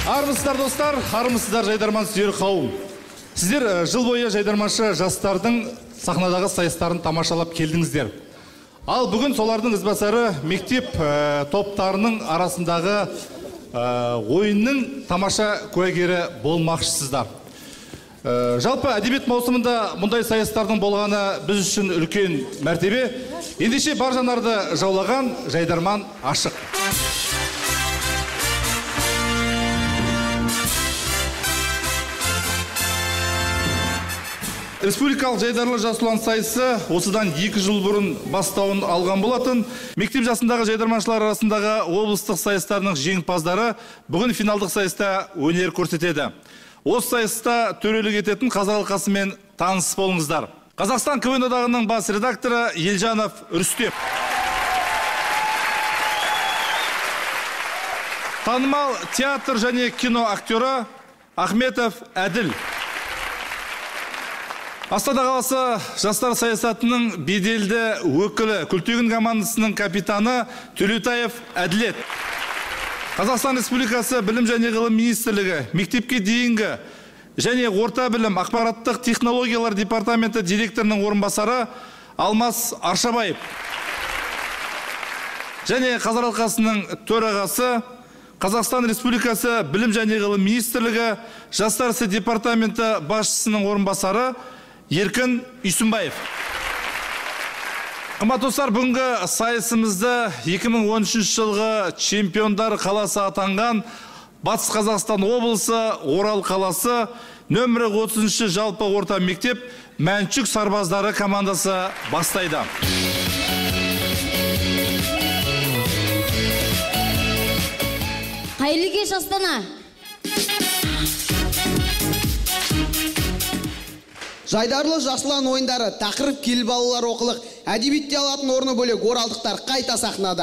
Армысыздар достар, армысыздар жайдарман сүйер қауым. Сіздер жыл бойы жайдарманшы жастардың сахнадағы сайыстарын тамашалап келдіңіздер. Ал бүгін солардың ізбасары мектеп топтарының арасындағы ойынның тамаша куәгері болмақшысыздар. Жалпы әдебиет маусымында мұндай сайыстардың болғаны біз үшін үлкен мәртебе. Ендеше бар жанарды жаулаған жайдарман ашық. Республикалық жайдарлы жас ұлан сайысы осыдан 2 жыл бұрын бастауын алған болатын. Мектеп жасындағы жайдарманшылар арасындағы облыстық сайыстарының жеңімпаздары бүгін финалдық сайыста өнер көрсетеді. Осы сайыста төрелік ететін қазақ алқасымен таныс болыңыздар. Қазақстан КВН одағының бас редакторы Елжанов Рүстем. Танымал театр және кино актері Ахметов Әділ. Астана қаласы жастар саясатының беделді өкілі Күлтегін командасының капитаны Төлеутаев Әділет. Қазақстан Республикасы Білім және ғылым министрлігі мектепке дейінгі және орта білім ақпараттық технологиялар департаменті директорының орынбасары Алмас Аршабаев. Және қазақ алқасының төрағасы Қазақстан Республикасы Білім және ғылым министрлігі жастар ісі департаменті басшысының орынбасары Еркін Үйсінбаев. Қымбатты достар, бүгінгі сайысымызды 2013 жылғы чемпиондар қаласы атанған Батыс Қазақстан облысы Орал қаласы нөмірі 30 жалпы орта мектеп Мәншүк сарбаздары командасы бастайды. Қайырлы кеш Астана. Жайдарлы жасылан ойындары тақырып кел балалар оқылық, әдебиетте алатын орны бөлек оралдықтар қайта сахнада.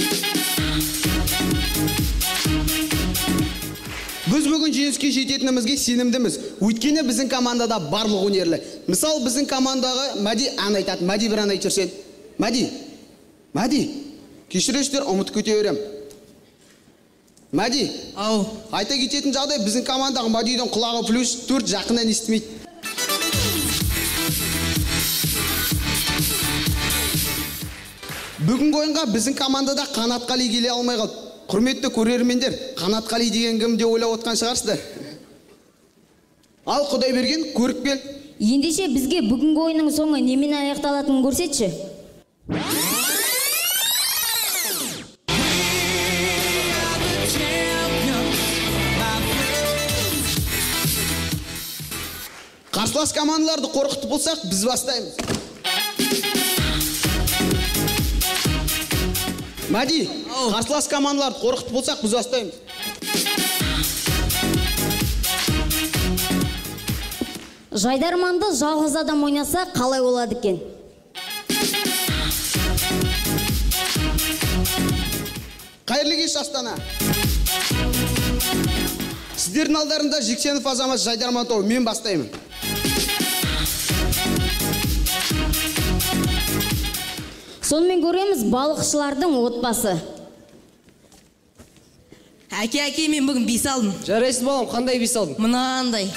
Біз бүгін жеңіске жететінімізге сенімдіміз. Өйткені біздің командада барлық өнерлі. Мысал біздің командаға Мәди ән айтады. Мәди бір ән айтыр сен. Мәди, кешіресіздер, ұмыт көтерем. Мәди, айта кететін жағдай біздің командаға Мәдидің құлағы плюс 4 жақынан естімейді. Бүгінгі ойынға біздің командада Қанатқали келе алмай қалды. Құрметті көрермендер, Қанатқали деген кім деп ойлап отқан шығарсыздар. Ал Құдай берген, көріп кел. Ендеше бізге бүгінгі ойынның соңы немен аяқталатынын көрсетші. Қарсылас командаларды қорқытып болсақ, біз бастаймыз. Мәди, қарсылас командаларды қорқытып болсақ, біз бастаймыз. Жайдарманды жалғыз адам ойнаса қалай болады екен? Қайырлы кеш Астана. Сіздердің алдарында Жексенов Азамат жайдарман тобы, мен бастаймын. Сонымен көреміз балықшылардың отбасы. Әке, мен бүгін бес алдым. Жарайсыз балам, қандай бес алдың? Мынандай.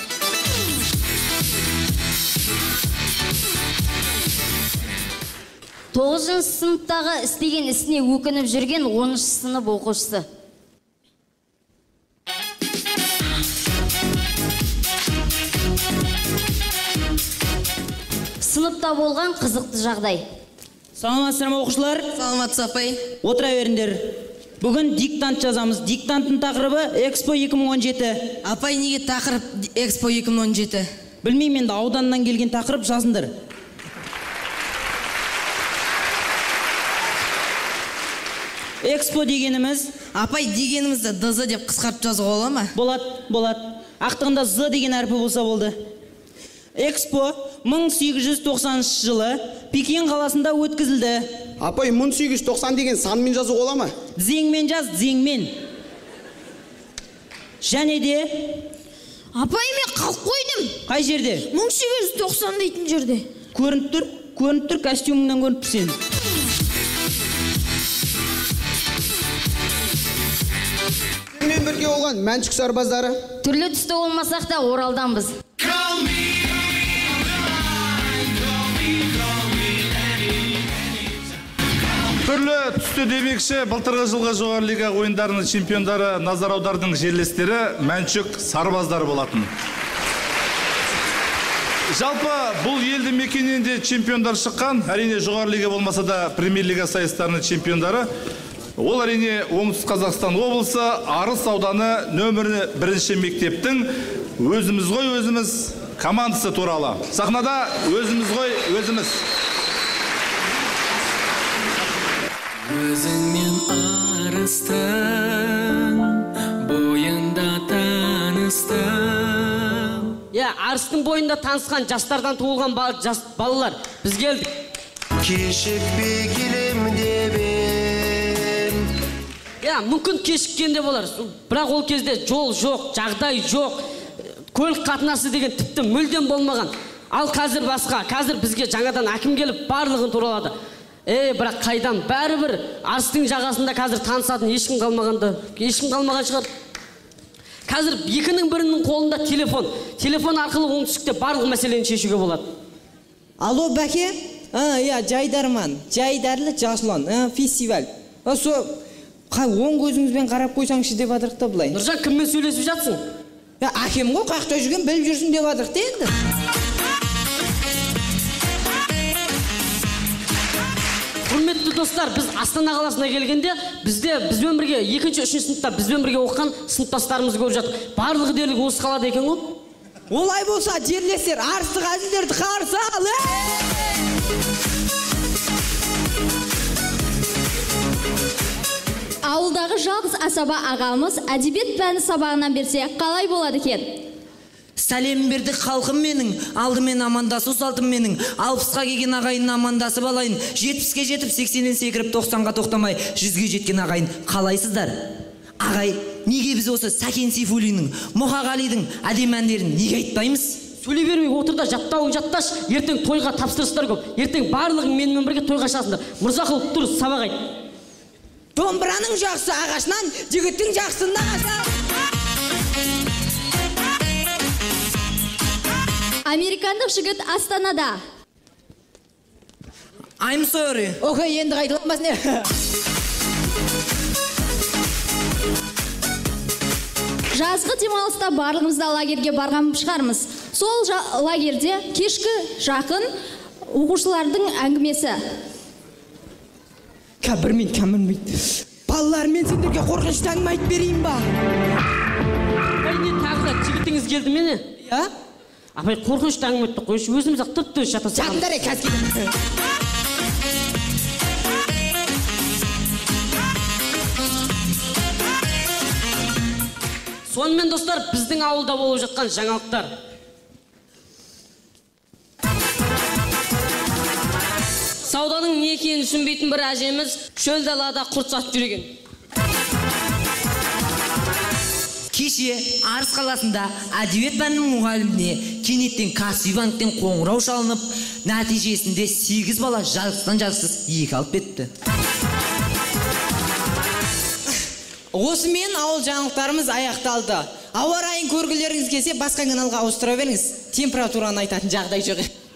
Тоғызыншы сыныптағы істеген ісіне өкініп жүрген 10-шы сынып оқушысы. Сыныпта болған қызықты жағдай. Саламатсыздар ма оқушылар? Саламатсыз апай. Отыра беріңдер. Бүгін диктант жазамыз. Диктанттың тақырыбы Экспо 2017. Апай, неге тақырып Экспо 2017? Білмеймін, енді ауданнан келген тақырып жазыңдар. Экспо дегеніміз... Апай, дегенімізді ДЗ деп қысқартып жазуға бола ма? Болады. Ақтығында З деген әрпі болса болды. Экспо 1890 жылы Пекин қаласында өткізілді. Апай, 1890 деген санмен жазу ола ма? Зеңмен жаз, зеңмен. Және де... Апай, мен қалып қойдым. Қай жерде? 1890 дейтін жерде. Көрініп тұр, костюмыңнан көрініп сен. бізбен бірге болған Мәншүк сарбаздары. Түрлі түсті болмасақ та Оралданбыз. Түрлі түсті демекші, былтырғы жылғы жоғары лига ойындарының чемпиондары назар аудардың жерлестері Мәншүк сарбаздары болатын. Жалпы бұл елді мекеннен де чемпиондар шыққан, әрине жоғары лига болмаса да премьер лига сайыстарының чемпиондары. Ол әрине Оңтүстік Қазақстан облысы Арыс ауданы нөмірі 1 мектептің өзіміз ғой өзіміз командасы туралы. Сахнада өзіміз ғой өзіміз. Өзіңмен арыстың, бойында таныстың. Арыстың бойында танысқан жастардан туылған балалар, біз келдік. Кешікпей келем деп ем. Мүмкін кешіккен де болар. Бірақ ол кезде жол жоқ, жағдай жоқ, көлік қатынасы деген тіпті мүлдем болмаған. Ал қазір басқа, қазір бізге жаңадан әкім келіп барлығын туралады. Бірақ қайдан бәрібір Арыстың жағасында қазір танысатын ешкім қалмаған шығар. Қазір екінің бірінің қолында телефон арқылы оңтүстікте барлық мәселені шешуге болады. Алло, бәке? Жайдарман, жайдарлы жасылан, фестиваль. Оң көзіңізбен қарап қойсаңшы деп адырық та бұлай. Нұржан, кіммен сөйлесіп жатсың? Әкем ғой, қақта жүрген біліп жүрсін деп адырық та енді. Құрметті достар, біз Астана қаласына келгенде, бізбен бірге 2-3 сыныпта бізбен бірге оқыған сыныптастарымыз көріп жатыр. Барлығы дерлік осы қалада екен ғой? Олай болса, жерлестер, арыстық әзілдерді қарсы ал! Ауылдағы жалғыз асаба ағамыз әдебиет пәні сабағынан берсе қалай болады екен? Сәлем бердік халқым менің, алдымен амандасу салтым менің, 60-қа келген ағайын амандасып алайын, 70-ке жетіп 80-ден секіріп 90-ға тоқтамай 100-ге жеткен ағайын қалайсыздар? Ағай, неге біз осы Сәкен Сейфуллиннің, Мұқағалидың әдемі әндерін неге айтпаймыз? Сөйлей бермей отыр да жаттауын жатташ, ертең тойға тапсырыстар көп. Ертең барлығың менімен бірге тойға шығасыңдар. Мырзақұлов, тұр, сабақ айт. Домбыраның жақсы ағашынан, жігіттің жақсында ағашынан. Американдық жігіт Астанада. I'm sorry. Окей, енді қайтыламыз не? Жазғы демалыста барлығымызда лагерге барған шығармыз. Сол лагерде кешкі жақын оқушылардың әңгімесі. Кәмірмейді. Балалар, мен сендерге қорқынышты әңгіме айтып берейін ба? Не тағы да жігітіңіз келді мені? Апай, қорқынышты әңгіме айтты қойшы, өзіміз-ақ тып-тыныш жатасыз. Жатыңдар, қазір. Сонымен достар, біздің ауылда болып жатқан жаңалықтар. Сауданың не екенін түсінбейтін бір әжеміз шөл далада құрт сатып жүрген. Кеше Арыс қаласында әдебиет пәнінің мұғаліміне кенеттен кәсіби банктен қоңырау шалынып, нәтижесінде 8 бала жарықсыз 2 алып кетті. Осымен ауыл жаңалықтарымыз аяқталды. Ауа райын көргілеріңіз келсе, басқа каналға ауыстыра беріңіз. Температураны айтатын жағдай жоқ.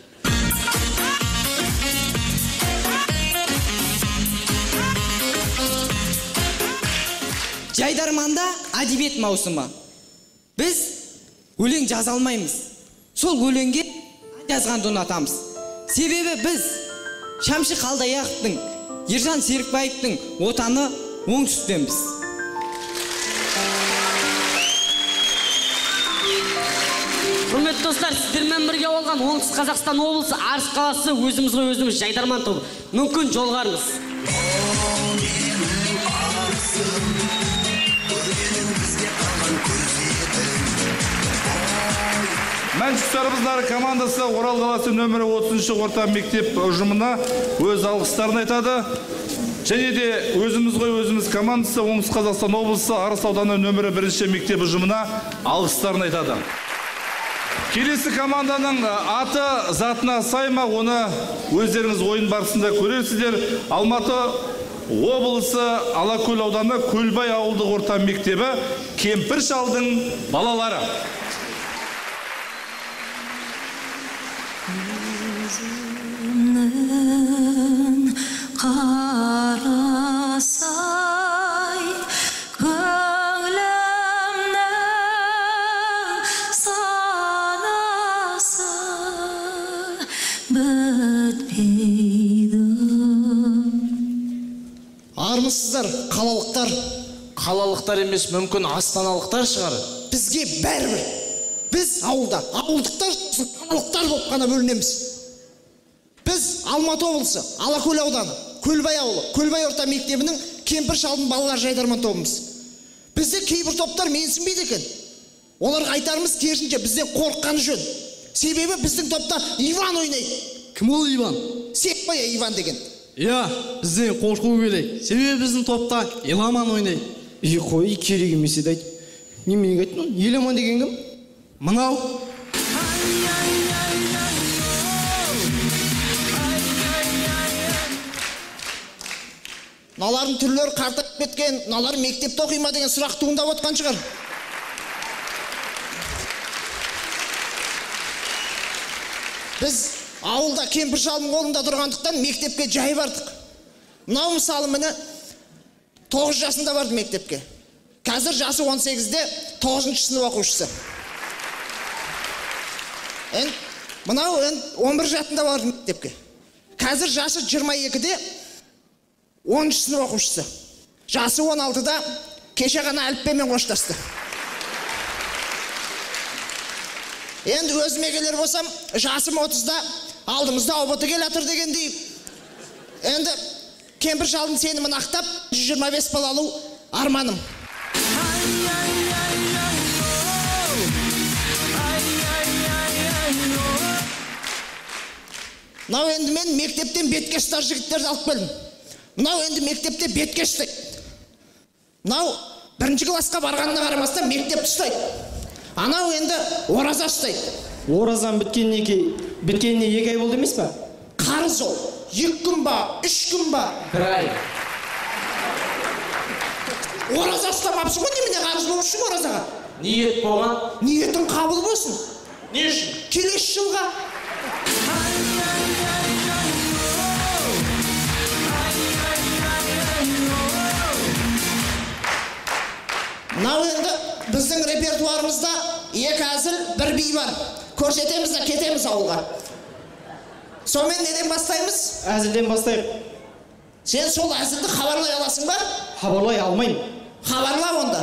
Жайдарманда әдебиет маусымы. Біз өлең жаза алмаймыз. Сол өлеңге жазғанды ұнатамыз. Себебі біз Шамши Қалдаяқовтың, Ержан Серікбаевтың отаны оңтүстіктенбіз. Құрметті достар, сіздермен бірге болған Оңтүстік Қазақстан облысы Арыс қаласы өзіміз ғой өзіміз Жайдарман тобы. Мүмкін жолғарыңыз. Мәншүк сарбаздары командасы Орал қаласы нөмірі 30 орта мектеп ұжымына өз алғыстарын айтады. Және де өзіміз ғой өзіміз командасы Оңтүстік Қазақстан облысы Арыс ауданы нөмірі 1 мектеп ұжымына алғыстарын айтады. Келесі команданың аты затына сай ма, оны өздеріңіз ойын барысында көрерсіздер. Алматы облысы Алакөл ауданы Көлбай ауылдық орта мектебі кемпір шалдың балалары. Қарасай көңілімнің санасы бітпейді. Армысыздар, қалалықтар. Қалалықтар емес, мүмкін астаналықтар шығар. Бізге бәрібір. Біз ауылда, ауылдықтар, қалалықтар болып қана бөлінеміз. Біз Алматы облысы, Алакөл ауданы, Көлбай ауылы, Көлбай орта мектебінің кемпір шалдың балалар жайдарман тобымыз. Бізде кейбір топтар менсінбейді екен. Оларға айтарымыз керісінше бізден қорыққаны жөн. Себебі біздің топта Иван ойнайды. Кім ол Иван? Секбай Иван деген. Иә, бізден қорқу керек. Себебі біздің топта Еламан ойнайды. Қой, керек емес еді айт. Неменеге айттың? Еламан деген кім? Мынау. Налардың түрлері қартайып кеткен, налар мектепте оқи ма деген сұрақ туындап отқан шығар. Біз ауылда кемпір шалдың қолында тұрғандықтан мектепке жай бардық. Мынау мысалы міне 9 жасында барды мектепке. Қазір жасы 18-де 9-шы сынып оқушысы. Мынау 11 жасында барды мектепке. Қазір жасы 22-де 10-шы сынып оқушысы. Жасы 16-да кеше ғана әліппемен қоштасты. Енді өзіме келер болсам, жасым 30-да алдымызда ұбыты кел атыр дегендей. Енді кемпір шалдың сенімін ақтап, 125 бал алу арманым. Мынау енді мен мектептен беткештар жігіттерді алып келдім. Мынау енді мектепте беткешті. Мынау 1-ші классқа барғанына қарамастан мектепті ұстайды. Анау енді ораза ұстайды. Оразан біткеніне 2 ай болды емес па? Қарыз ол. 2 күн ба, 3 күн ба? 1 ай. Ораза ұстамапсың ғой, немене қарыз болып үшін оразаға? Ниет болған. Ниетің қабыл болсын. Не үшін? Келесі жылға. Мынау енді біздің репертуарымызда 2 әзіл, 1 би бар. Көрсетеміз де кетеміз ауылға. Сонымен неден бастаймыз? Әзілден бастайық. Сен сол әзілді хабарлай аласың ба? Хабарлай алмайым. Хабарла онда.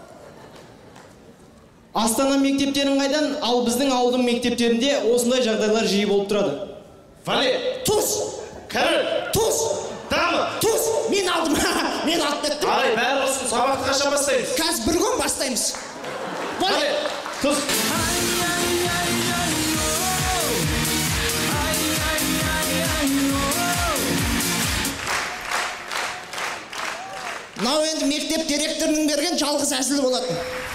Астана мектептерін қайдан, ал біздің ауылдың мектептерінде осындай жағдайлар жиі болып тұрады. Вале, Туз! кәрі, Туз! дамы. Туз! Мен алдым. Мен алып кеттім. Ай, бәрі болсын, сабақты қашан бастаймыз? Қазір 1 күн бастаймыз. Вале, тұз. Мынау енді мектеп директорының берген жалғыз әзілі болады.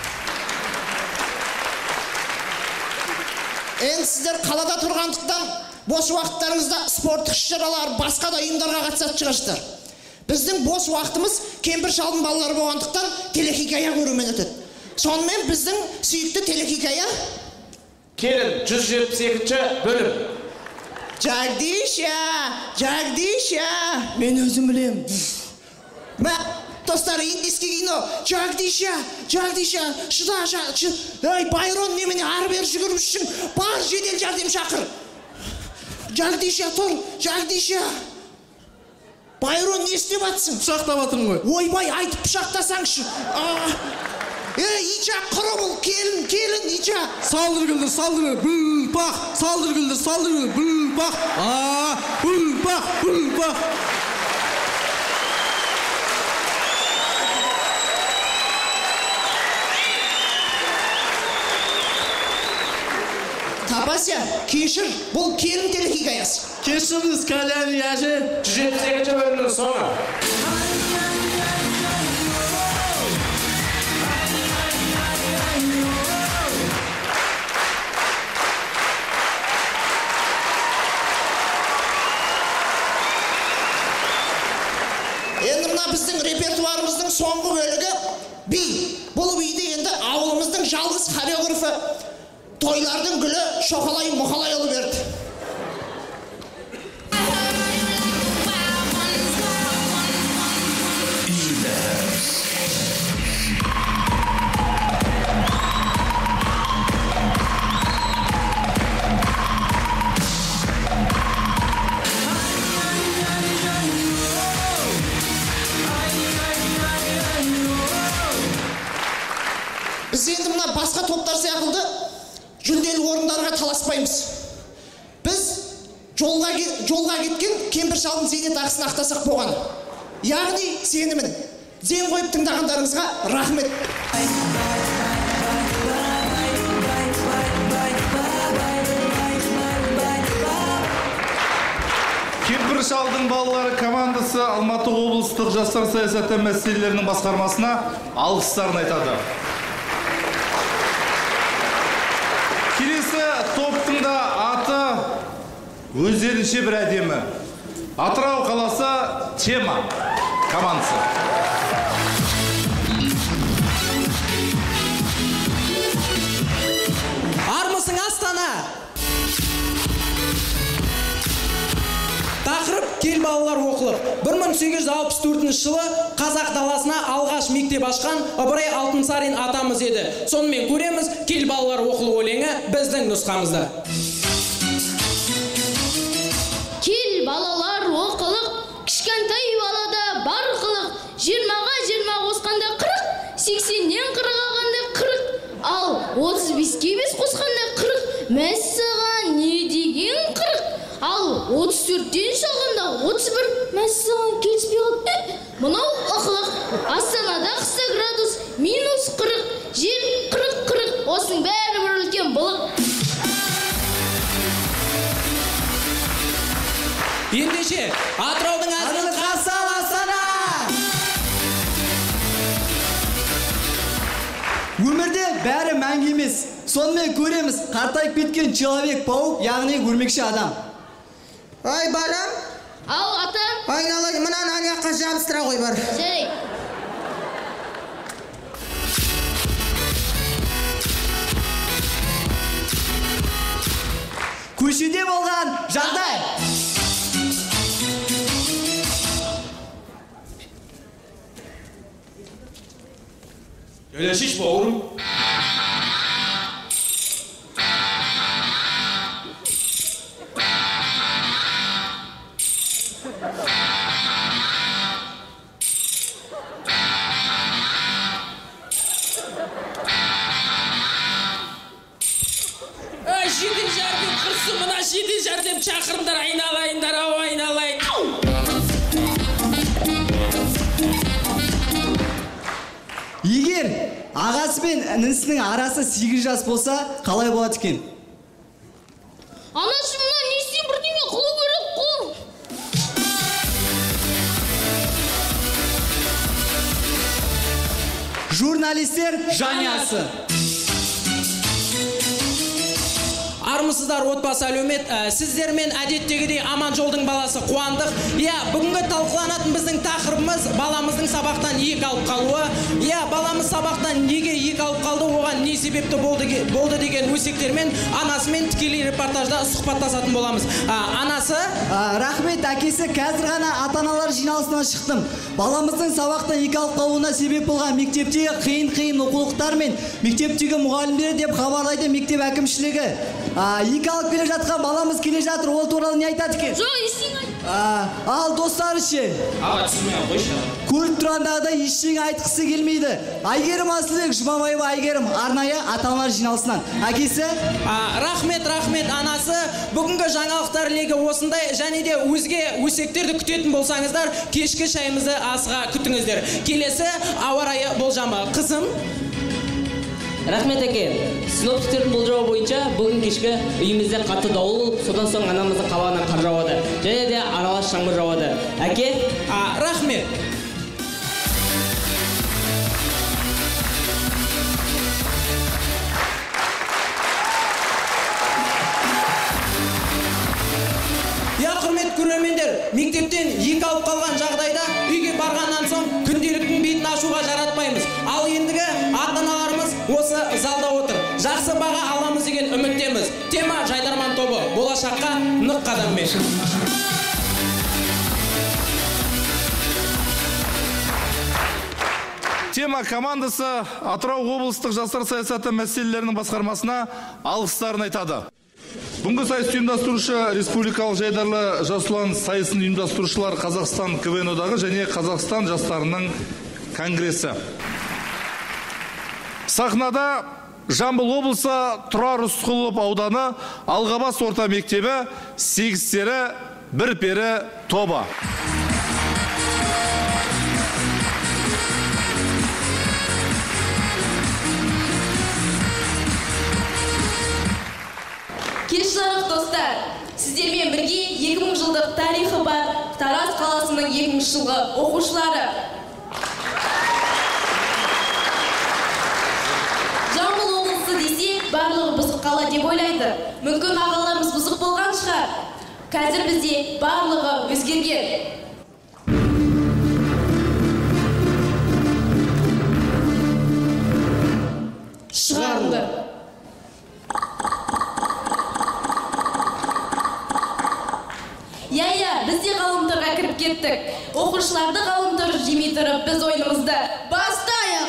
Енді сіздер қалада тұрғандықтан бос уақыттарыңызда спорттық іс-шаралар, басқа да ұйымдарға қатысатын шығарсыздар. Біздің бос уақытымыз кемпір шалдың балалары болғандықтан телехикая көрумен өтеді. Сонымен біздің сүйікті телехикая Келін, 172-ші бөлім. Жагдиша, Жагдиша. Мен өзім білем. Достар, индийский кино. Жагдиша, Жагдиша. Шыда, ай, Байрон немене ары бері жүгіріп үшін бар жедел жәрдем шақыр. Жагдиша, тұр, Жагдиша. Байрон не істеп атсың? Пышақтап атырмын ғой. Ойбай, айтып пышақтасаңшы. Ича, құры бұл, келін, Ича. Салдыр гүлдір, бүлпақ. Салдыр гүлдір, бүлпақ. Бүлпақ. Тапася, кешір, бұл келін телехикаясы. Кешіріңіз, Кәләни әже. 172-ші бөлімнің соңы. Енді мына біздің репертуарымыздың соңғы бөлігі би. Бұл биді енді ауылымыздың жалғыз хореографы тойлардың гүлі Шоқалай Мұқалайұлы берді. Біз енді мына басқа топтар сияқты жүлделі орындарға таласпаймыз. Біз жолға кеткен кемпір шалдың зейнетақысын ақтасақ болған. Яғни сенімін. Зен қойып тыңдағандарыңызға рахмет. Кемпір шалдың балалары командасы Алматы облыстық жастар саясаты мәселелерінің басқармасына алғыстарын айтады. Келесі топтың да аты өздерінше бір әдемі. Атырау қаласы Тема командасы. Армысың Астана. Тақырып кел балалар оқылық. 1864 жылы қазақ даласына алғаш мектеп ашқан Ыбырай Алтынсарин атамыз еді. Сонымен көреміз кел балалар оқылық өлеңі біздің нұсқамызда. Кел балалар оқылық, кішкентай балада бар қылық. 20-ға 20 қосқанда 40, 80-нен 40 алғанда 40, ал 35-ке 5 қосқанда 40, мәссаған не деген 40? Ал 34-тен шалғанда 31, мәссаған келіспей қалды. Мынау ықылық, Астанада қыста градус минус 40, жел 40-40, осының бәрі бір үлкен бұлық. Ендеше, Атыраудың атын қасал Астана! Өмірде бәрі мәңгі емес. Сонымен көреміз қартайып кеткен человек-паук, яғни өрмекші адам. Ай, балам. Ау, атам. Айналайын, мұнан аяққа жабыстыра қой бар. Жарай. Көшеде болған жағдай. Öyle şiş bavrum. Жедел жәрдем құрсын, мына жедел жәрдем шақырыңдар, айналайындар, ау айналайын. Егер ағасы мен інісінің арасы 8 жас болса, қалай болады екен? Анашым, мына несен бірдеңе қылу керек қол. Журналистер жанясы. Армысыздар отбасы әлеумет, сіздермен әдеттегідей аман жолдың баласы қуандық. Бүгінгі талқыланатын біздің тақырыбымыз баламыздың сабақтан ек алып қалуы. Баламыз сабақтан неге ек алып қалды, оған не себепті болды деген өсектермен анасымен тікелей репортажда сұхбаттасатын боламыз. Анасы? Рахмет, әкесі, қазір ғана ата-аналар жиналысынан шықтым. Баламыздың сабақтан ек алып қалуына себеп болған мектептегі қиын оқулықтар мен мектептегі мұғалімдері деп хабарлайды мектеп әкімшілігі. Ек алып келе жатқан баламыз келе жатыр, ол туралы не айтады екен? Жоқ, ештеңе айт. Ал достары ше? Аға, түсірмей қойшы. Көріп тұрғандағыда ештеңе айтқысы келмейді. Айгерім Асылбек, Жұмабаева Айгерім, арнайы ата-аналар жиналысынан. Әкесі? Рахмет, анасы. Бүгінгі жаңалықтар легі осындай, және де өзге өсектерді күтетін болсаңыздар, кешкі шайымызды асыға күтіңіздер. Келесі ауа райы болжамы. Қызым? Рахмет әке, синоптиктердің болжауы бойынша бүгін кешкі үйімізде қатты дауыл болып, содан соң анамыздың қабағынан қар жауады, және де аралас жаңбыр жауады. Әке? Рахмет. Құрмет көрермендер, мектептен ек алып қалған жағдайда үйге барғаннан үміттеміз. Тема Жайдарман тобы болашаққа нық қадаммен. Тема командасы Атырау облыстық жастар саясаты мәселелерінің басқармасына алғыстарын айтады. Бүгінгі сайыс ұйымдастырушы республикалық жайдарлы жас ұлан сайысын ұйымдастырушылар Қазақстан КВН одағы және Қазақстан жастарының конгресі. Сахнада Жамбыл облысы Тұрар Рысқұлов ауданы Алғабас орта мектебі 8-тері 1-пері тобы. Кеш жарық достар, сіздермен бірге 2000 жылдық тарихы бар Тараз қаласының 2000 жылғы оқушылары. Жамбыл облысы десе, барлығы бұзық қала деп ойлайды. Мүмкін ағаларымыз бұзық болған шығар. Қазір бізде барлығы өзгерген. Шығарылды. Біз де ғалымдарға кіріп кеттік. Оқушыларды ғалымдар жемей тұрып, біз ойынымызды бастайық.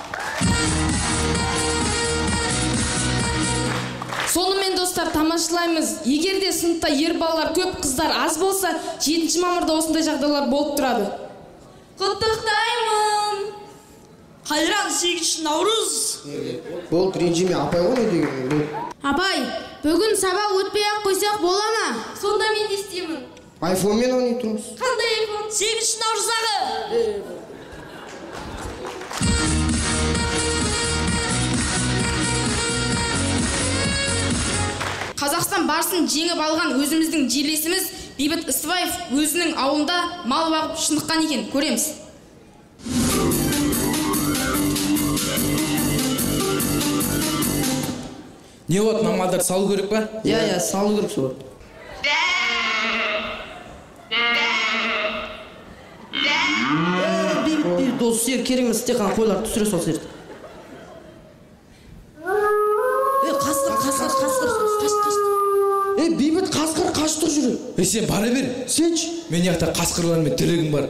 Сонымен достар, тамашалаймыз. Егер де сыныпта ер балалар көп, қыздар аз болса, 7 мамырда осындай жағдайлар болып тұрады. Құттықтаймын. Қайран 8 наурыз. Бол ренжіме, апай ғой деген. Апай, бүгін сабақ өтпей-ақ қойсақ бола ма? Сонда мен де істеймін. Айфонмен ойнай тұрмыз. Қандай айфон? 8 наурыздағы. Қазақстан барысын жеңіп алған өзіміздің жерлесіміз Бейбіт Ыстыбаев өзінің ауылында мал бағып шыныққан екен. Көреміз. Не вот, мамалдар салу керек па? Иә, салу керек сол. Бейбіт дос сер керек емес, тек қана қойларды түсіре сол серді. Қасқыр. Бейбіт қасқыр қашты жүр. Сен бара бер. Сенші? Мен яқта қасқырлармен тірегім бар.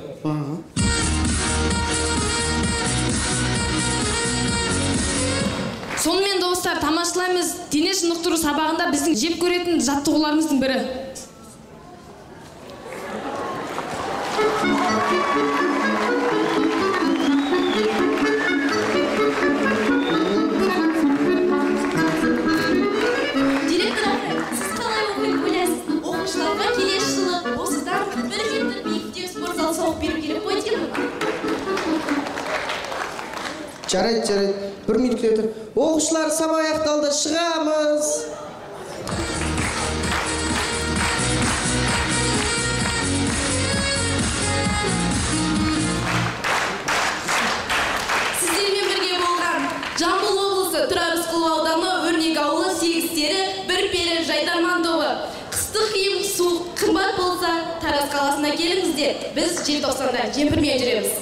Сонымен достар, тамашалаймыз. Дене шынықтыру сабағында біздің жеп көретін жаттығуларымыздың бірі. Директор ағай, сіз қалай оқып ойлайсыз? Оқушыларға келесі жылы осыдан 1 метр биіктеу спорт зал салып беру керек қой деймін. Жарайды. 1 минут күте тұр. Оқушылар, сабақ аяқталды, шығамыз. Сіздермен бірге болған Жамбыл облысы Тұрар Рысқұлов ауданы Өрнек ауылы 8-тері 1-пері Жайдарман тобы. Қысты қиым, суық, қымбат болса, Тараз қаласына келіңіздер. Біз желтоқсанда жемпірмен жүреміз.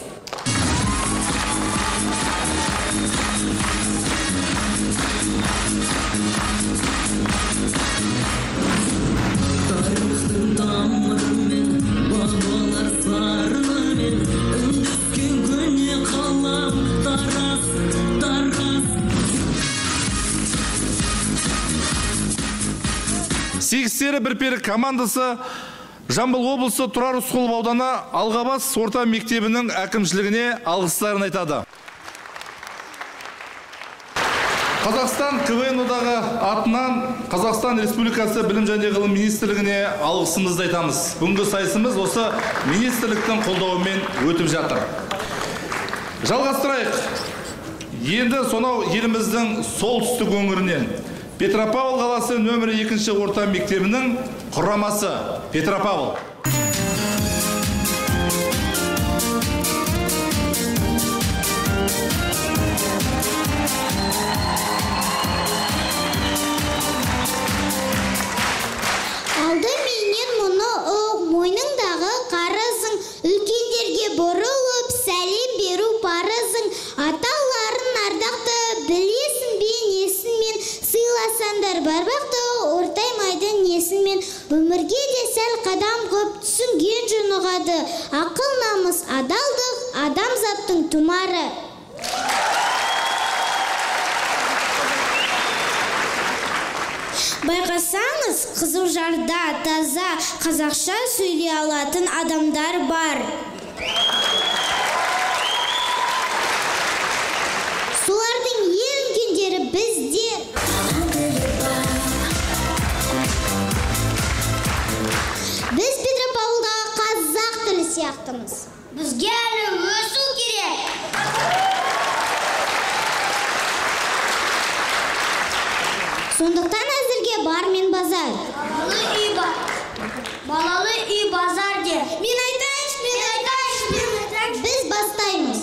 Сегіз-тері 1-пері командасы Жамбыл облысы Тұрар Рысқұлов ауданы Алғабас орта мектебінің әкімшілігіне алғыстарын айтады. Қазақстан КВН одағы атынан Қазақстан Республикасы Білім және ғылым министрлігіне алғысымызды айтамыз. Бүгінгі сайысымыз осы министрліктің қолдауымен өтіп жатыр. Жалғастырайық. Енді сонау еліміздің солтүстік өңірінен Петропавл қаласы нөмір 2 орта мектебінің құрамасы Петропавл. Алды менен мұны мойныңдағы қарызың, үлкендерге бұрылып сәлем беру парызың, аталарын ардақты білесің бе несін мен сыйласандар бар туады. Ақыл, намыс, адалдық адамзаттың тұмары. Байқасаңыз, Қызылжарда таза қазақша сөйлей алатын адамдар бар. Солардың ең үлкендері біздер. Біз Петропавлдағы қазақ тілі сияқтымыз. Бізге әлі өсу керек. Сондықтан әзірге бар мен базар. Балалы үй базар де. Мен айтайыншы. Біз бастаймыз.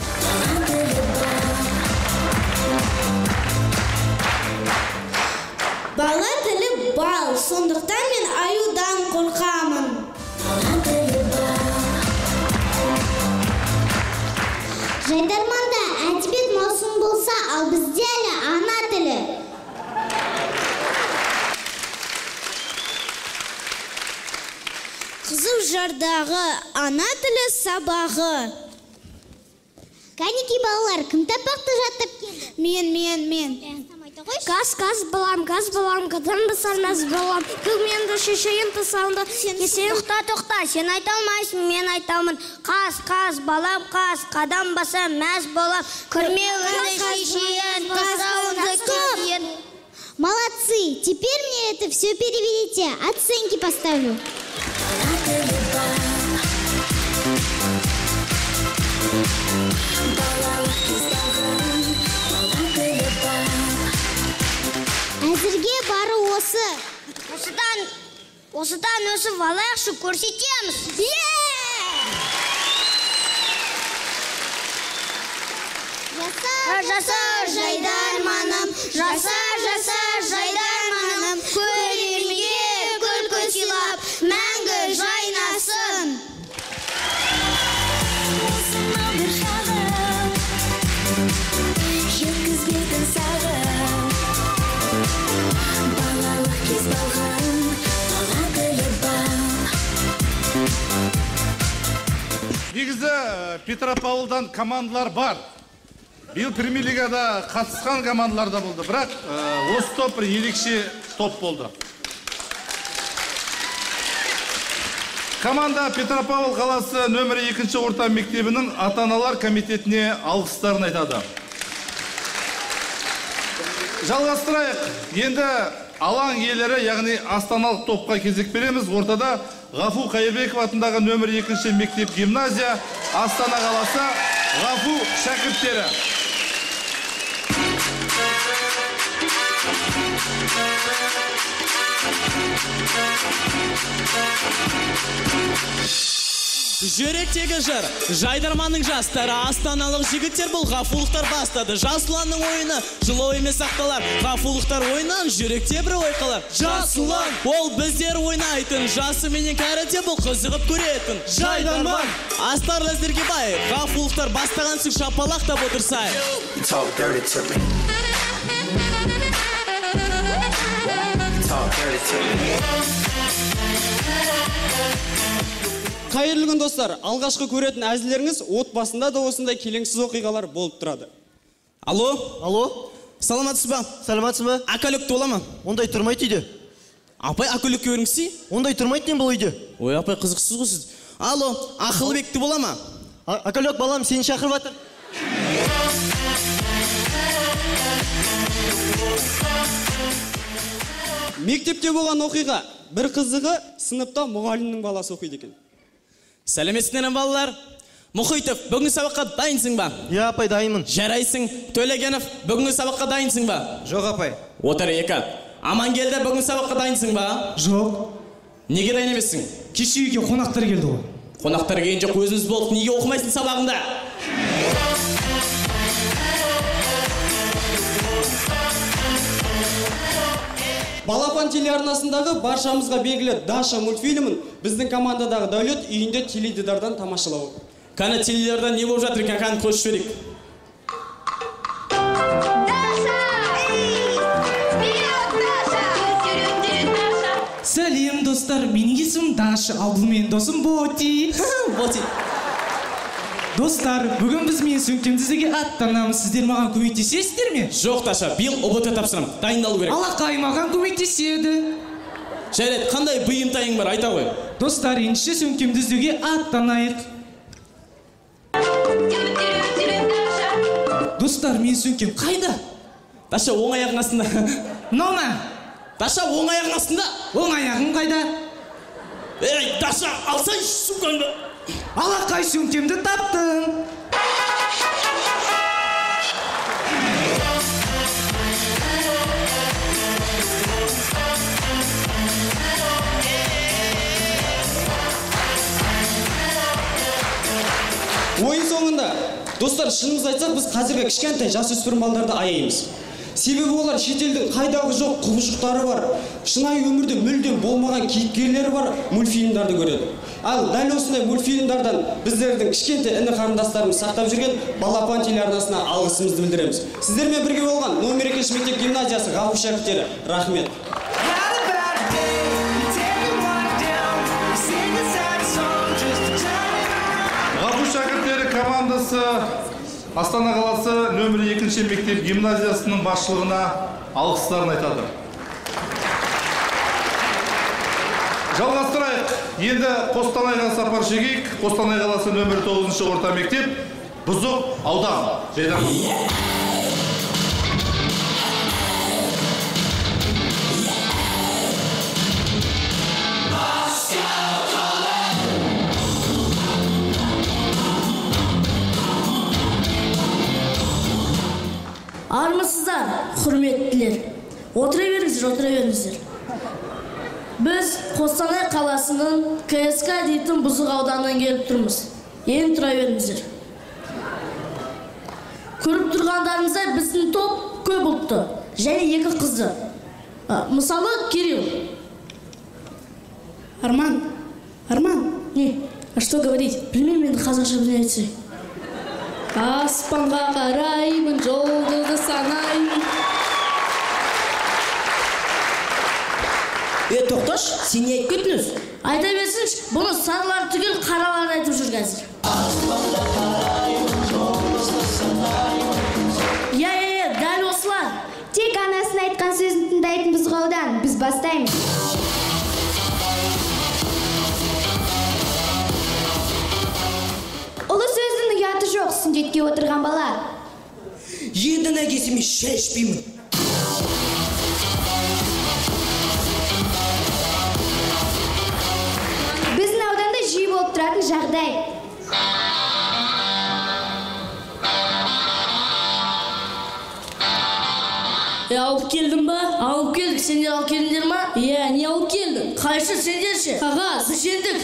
Бала тілі бал, сондықтан мен аюдан қорқамын. Жайдарманда әдебиет маусым болса, ал бізде әлі ана тілі. Қызылжардағы ана тілі сабағы. Кәнеки балалар, кім тапақты жаттап келді? Мен. Газ балам, қадан басармаз балам. Көкменді шешейін тұсауында. Тоқта, сен айта алмайсың, мен айтамын. Қаз балам, қадан басар мәз балам. Көрмеуінді шешейін тұсауында кетейін. Молодцы! Теперь мне это все переведите. Оценки поставлю. Әзірге бары осы. Осыдан өсіп алайықшы, көрсетеміз. Жаса жайдарманым, жаса жайдарманым, көрерменге күлкі сыйлап, мәңгі жайнасын. Жеткізбедің сағым, балалық кез балғын, бала тілі бал. Негізі Петропавлдан командалар бар. Биыл премьер-лигада қатысқан командалар да болды, бірақ осы топ бір ерекше топ болды. Команда Петропавл қаласы нөмірі 2 орта мектебінің ата-аналар комитетіне алғыстарын айтады. Жалғастырайық. Енді алаң иелері, яғни астаналық топқа кезек береміз. Ортада Ғафу Қайырбеков атындағы нөмірі 2 мектеп гимназия, Астана қаласы Ғафу шәкірттері. Жүректегі жыр, жайдарманың жастары, астаналық жігіттер бұл ғафулықтар бастады. Жасұланның ойыны жылау емес сақталар, ғафулықтар ойынан жүректе бір ойқалар. Жасұлан, ол біздер ойнайтын, жасы менен кәріде бұл қызығып көретін. Жайдарман, астарлы әздерге бай, ғафулықтар бастаған сүк шапалақтап отырсай. Қайырлы күн достар, алғашқы көретін әзілеріңіз отбасында да осындай келеңсіз оқиғалар болып тұрады. Алло? Саламатсыз ба? Саламатсыз ба? Акөлік тола ма? Ондай тұрмайды үйде. Апай, акөлікке өріңсі? Ондай тұрмайды ден бұл үйде. Ой, апай, қызықсыз ғой сіз. Алло, Ақылбекті бола ма? Акөлік балам, сені шақырып жатыр. Мектепте болған оқиға. Бір қызығы сыныпта мұғалімнің баласы оқиды екен. Сәлеметсіздер балалар. Мұхитов, бүгінгі сабаққа дайынсың ба? Я, апай, дайынмын. Жарайсың. Төлегенов, бүгінгі сабаққа дайынсың ба? Жоқ, апай. Отыр екі. Амангелді, бүгінгі сабаққа дайынсың ба? Жоқ. Неге дайын емессің? Кеше үйге қонақтар келді ғой. Қонақтар келген жоқ, өзіміз болдық. Неге оқымайсың сабағында? Балапан телеарнасындағы баршамызға белгілі Даша мультфильмін біздің командадағы Дәулет үйінде теледидардан тамашалау. Қане теледидарда не болып жатыр екен, қане қосып жіберейік. Сәлем достар, менің есімім Даша, ал бұл менің досым Боти. Боти. Достар, бүгін біз менің сөмкемді іздеуге аттанамыз. Сіздер маған көмектесесіздер ме? Жоқ, Даша, биыл ОБТ тапсырам. Дайындалу керек. Алақай маған көмектеседі. Жарайды, қандай бұйымтайың бар, айта ғой. Достар, ендеше сөмкемді іздеуге аттанайық. Достар, менің сөмкем қайда? Даша, оң аяғың астында. Нона? Даша, оң аяғың астында. Оң аяғың қайда? Ей, Даша, алсайшы сумкаңды. Алақай сөмкемді таптым. Ойын соңында, достар, шынымыз айтсақ, біз қазіргі кішкентай жасөспірім балдарды аяймыз. Себебі олар шетелдің қайдағы жоқ құбыжықтары бар, шынайы өмірде мүлдем болмаған кейіпкерлері бар мультфильмдарды көреді. Ал дәл осындай мультфильмдардан біздердің кішкентай іні қарындастарымыз сақтап жүрген Балапан телеарнасына алғысымызды білдіреміз. Сіздермен бірге болған номер 2 мектеп гимназиясы ғалым шәкірттері, рахмет. Ғалым шәкірттері командасы Астана қаласы нөмір 2 мектеп гимназиясының басшылығына алғыстарын айтады. Жалғастырайық. Енді Қостанайға сапар шегейік. Қостанай қаласы нөмір 9 орта мектеп, Бұзық аудан. Армысыздар, құрметтілер. Отыра беріңіздер. Біз Қостанай қаласының КСК дейтін Бұзық ауданынан келіп тұрмыз. Ең тұра беріңіздер. Көріп тұрғандарыңыздай біздің топ көп ұлтты, және 2 қызды. Мысалы, Кирилл. Арман. Не? А что говорить? Білмеймін, енді қазақша біле айтсай. Аспанға қараймын, жолдызды санаймын. Тоқташ, сен не айтып кеттіңіз? Айта берсінші, бұны сарылар түгел қаралар айтып жүр қазір. Дәл осылар. Тек анасын айтқан сөзін тыңдайтын Бұзық аудан, біз бастаймыз. Ұлы сөздің ұяты жоқ, сүндетке отырған бала. Енді нәкесіме шай ішпеймін. Біздің ауданда жиі болып тұратын жағдай. Алып келдің ба? Алып келдік, сендер алып келдіңдер ма? Не алып келдің? Қайшы сендер ше? Қағаз. Біз жеңдік.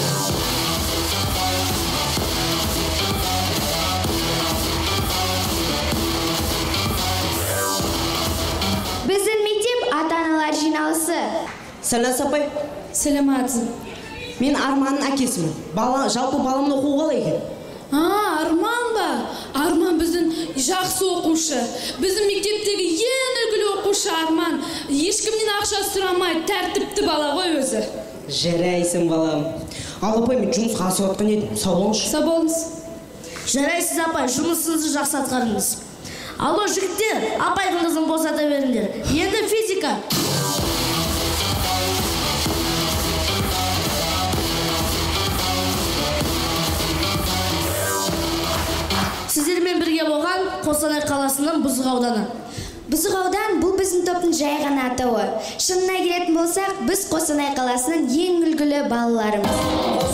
Біздің мектеп ата-аналар жиналысы. Сәлем апай. Сәлематсың. Мен Арманның әкесімін. Жалпы баламын оқуы қалай екен? Арман ба? Арман біздің жақсы оқушы. Біздің мектептегі ең үлгілі оқушы Арман. Ешкімнен ақша сұрамай, тәртіпті бала ғой өзі. Жарайсың балам. Ал апай, мен жұмысқа асып атқан едім. Сау болыңызшы. Сау болыңыз. Жарайсыз апай, жұмысыңызды жақсы атқардыңыз. Алло, жігіттер, апайдың қызын босата беріңдер. Енді физика. Сіздермен бірге болған Қостанай қаласының Бұзық ауданы. Бұзық аудан бұл біздің топтың жай ғана атауы. Шынына келетін болсақ, біз Қостанай қаласының ең үлгілі балаларымыз.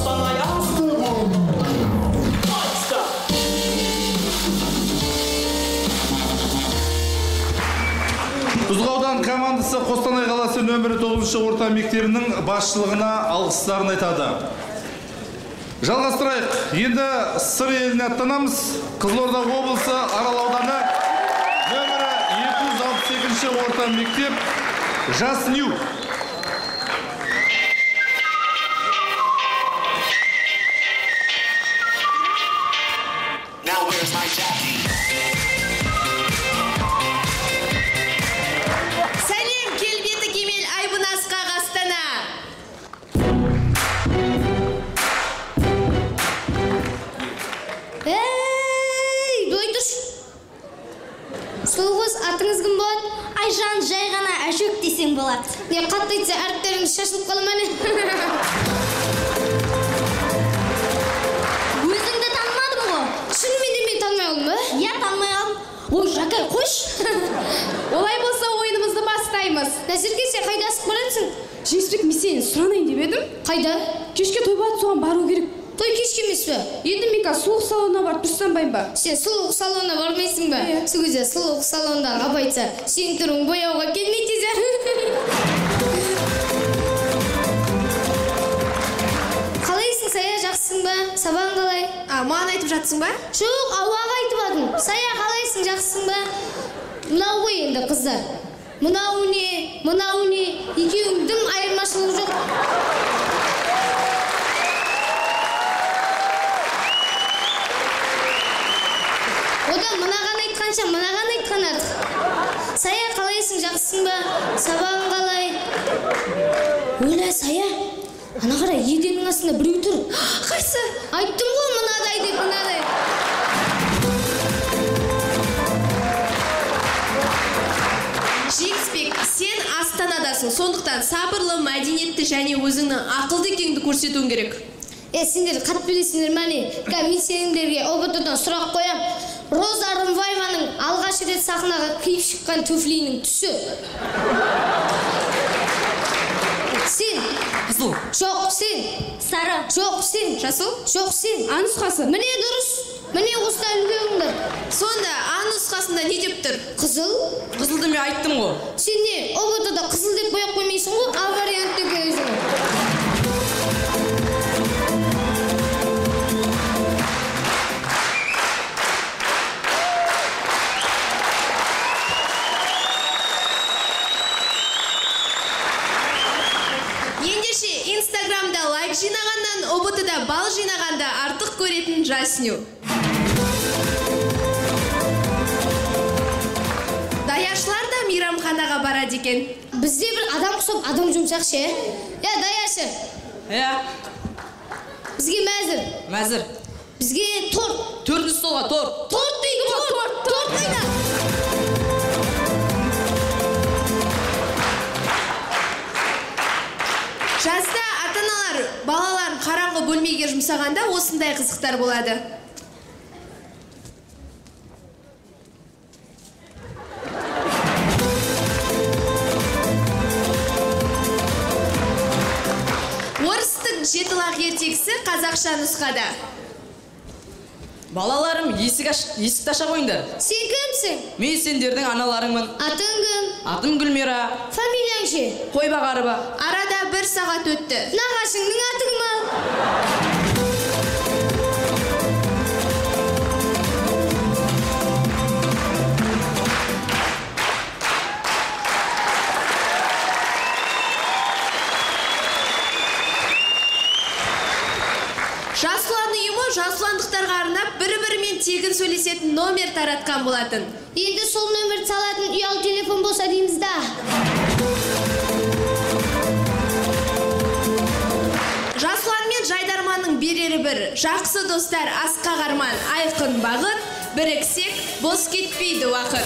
Бұзық аудан командасы Қостанай қаласы нөмірі 9 орта мектебінің басшылығына алғыстарын айтады. Жалғастырайық. Енді сыр еліне аттанамыз. Қызылорда облысы Арал ауданы нөмірі 262 орта мектеп Жас Нью. Сәлем, келбеті кемел Айбын Асқақ Астана. Ей, былай тұршы. Сұлу қыз, атыңыз кім болады? Айжан, жай ғана әжөк десең болады. Не қатты айтса, әріптеріңіз шашылып қалы мәне. Өзіңді танымадым ғой. Шынымен мен танымай алдым ба? Иә, танымай алдым. Ой, Жақай, қош. Олай болса ойынымызды бастаймыз. Назерке, сен қайда асып баратсың? Жеңісбек, мен сені сұранайын деп едім. Қайда? Кешке той болады, соған бару керек. Той кешке емес пе? Енді мен қазір сұлулық салонына барып тұрсанбайын ба? Сен сұлулық салонына бармайсың ба? Сол кезде сұлулық салонында апа айтса, сенің түрің бояуға келмейді десе. Қалайсың, Сая, жақсысың ба? Сабағың қалай? Маған айтып жатсың ба? Жоқ, ауаға айтып адым. Сая, қалайсың, жақсысың ба? Мынау ғой енді қыздар. Мынау не, екеуіңдің айырмашылығы жоқ. Одан мынаған айтқанша, мынаған айтқан артық. Сая, қалайсың, жақсысың ба? Сабағың қалай? Ойла, Сая, ана қара, еденнің астында біреу тұр. Қайсы? Айттым ғой мынадай деп, мынадай. Жеңісбек, сен Астанадасың, сондықтан сабырлы, мәдениетті және өзіңнің ақылды екеніңді көрсетуің керек. Сендер қатты білесіңдер мәне. Мен сендерге ОБТ-дан сұрақ қоям. Роза Рымбаеваның алғаш рет сахнаға киіп шыққан туфлиінің түсі. Сен. Қызыл. Жоқ, сен. Сары. Жоқ, сен. Жасыл. Жоқ, сен. А нұсқасы? Міне дұрыс. Міне осыда үлгеріңдер. Сонда А нұсқасында не деп тұр? Қызыл. Қызылды мен айттым ғой. Сен не, ОБТ-да қызыл деп қояқ қоймайсың ғой, А вариантты келесің. Ендеше Инстаграмда лайк жинағаннан, ОБТ-да бал жинағанда артық көретін Жасню. Даяшылар да мейрамханаға барады екен. Бізде бір адам құсап, адам жұмсақшы, Даяшы. Бізге мәзір. Мәзір. Бізге торт. Төртінші столға торт. Торт дейді, торт қайда. Жазда ата-аналар балаларын қараңғы бөлмеге жұмсағанда осындай қызықтар болады. Орыстың жетілақ ертегісі қазақша нұсқада. Балаларым, есікті аша қойыңдар. Сен кімсің? Мен сендердің аналарыңмын. Атың кім? Атым Гүлмира. Фамилияң ше? Қойбағарова. Арада 1 сағат өтті. Нағашыңның аты кім ал? Жасұлан ұйымы жасұландықтарға арнап бірі-бірімен тегін сөйлесетін номер таратқан болатын. Енді сол номерді салатын ұялы телефон болса дейміз да. Жасұлан мен Жайдарманның берері бір. Жақсы достар асқақ арман, айқын бағыт, біріксек бос кетпейді уақыт.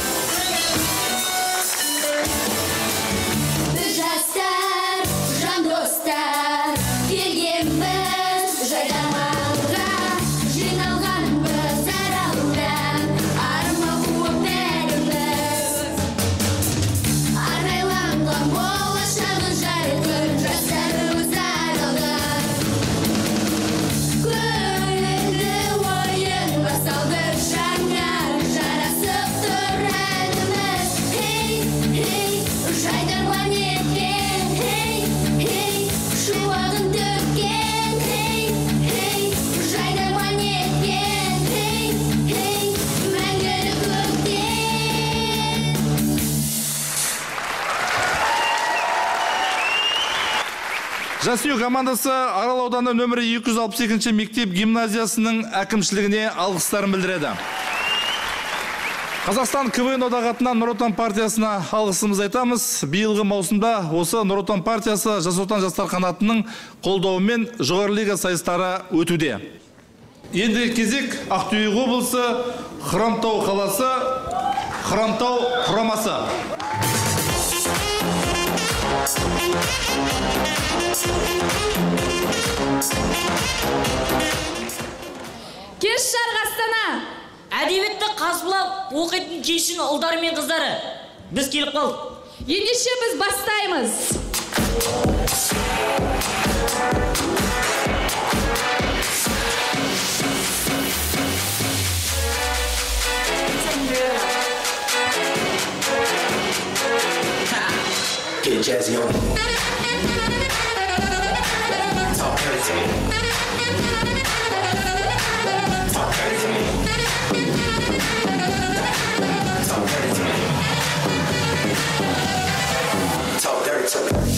Біз жастар, жан достар, келгенбіз Жайдарманға, жиналғанбыз аралдан, арма қуып бәріміз. Арайланған болашағы жарқын, жастарымыз аралдан. Көңілді ойын басталды жаңа, жарасып тұр әніміз. Хей, Жайдарман еткен, хей, шуағын төккен, хей, Жайдарман еткен, хей, мәңгілік көктен. Жасю командасы Арал ауданы нөмірі 262 мектеп гимназиясының әкімшілігіне алғыстарын білдіреді. Қазақстан КВН одағатынан Нұр Отан партиясына алғысымыз айтамыз. Биылғы маусымда осы Нұр Отан партиясы Жас Отан жастар қанатының қолдауымен жоғары лига сайыстары өтуде. Енді кезек Ақтөбе облысы, Хромтау қаласы, Хромтау құрамасы. Кеш жарық Астана. Әдебиетті қазбылап оқитын кешін ұлдары мен қыздары. Біз келіп қалдық. Ендеше біз бастаймыз. Get jazzy on it. Talk dirty to me. Talk dirty to me. Talk dirty to me. Talk dirty to me.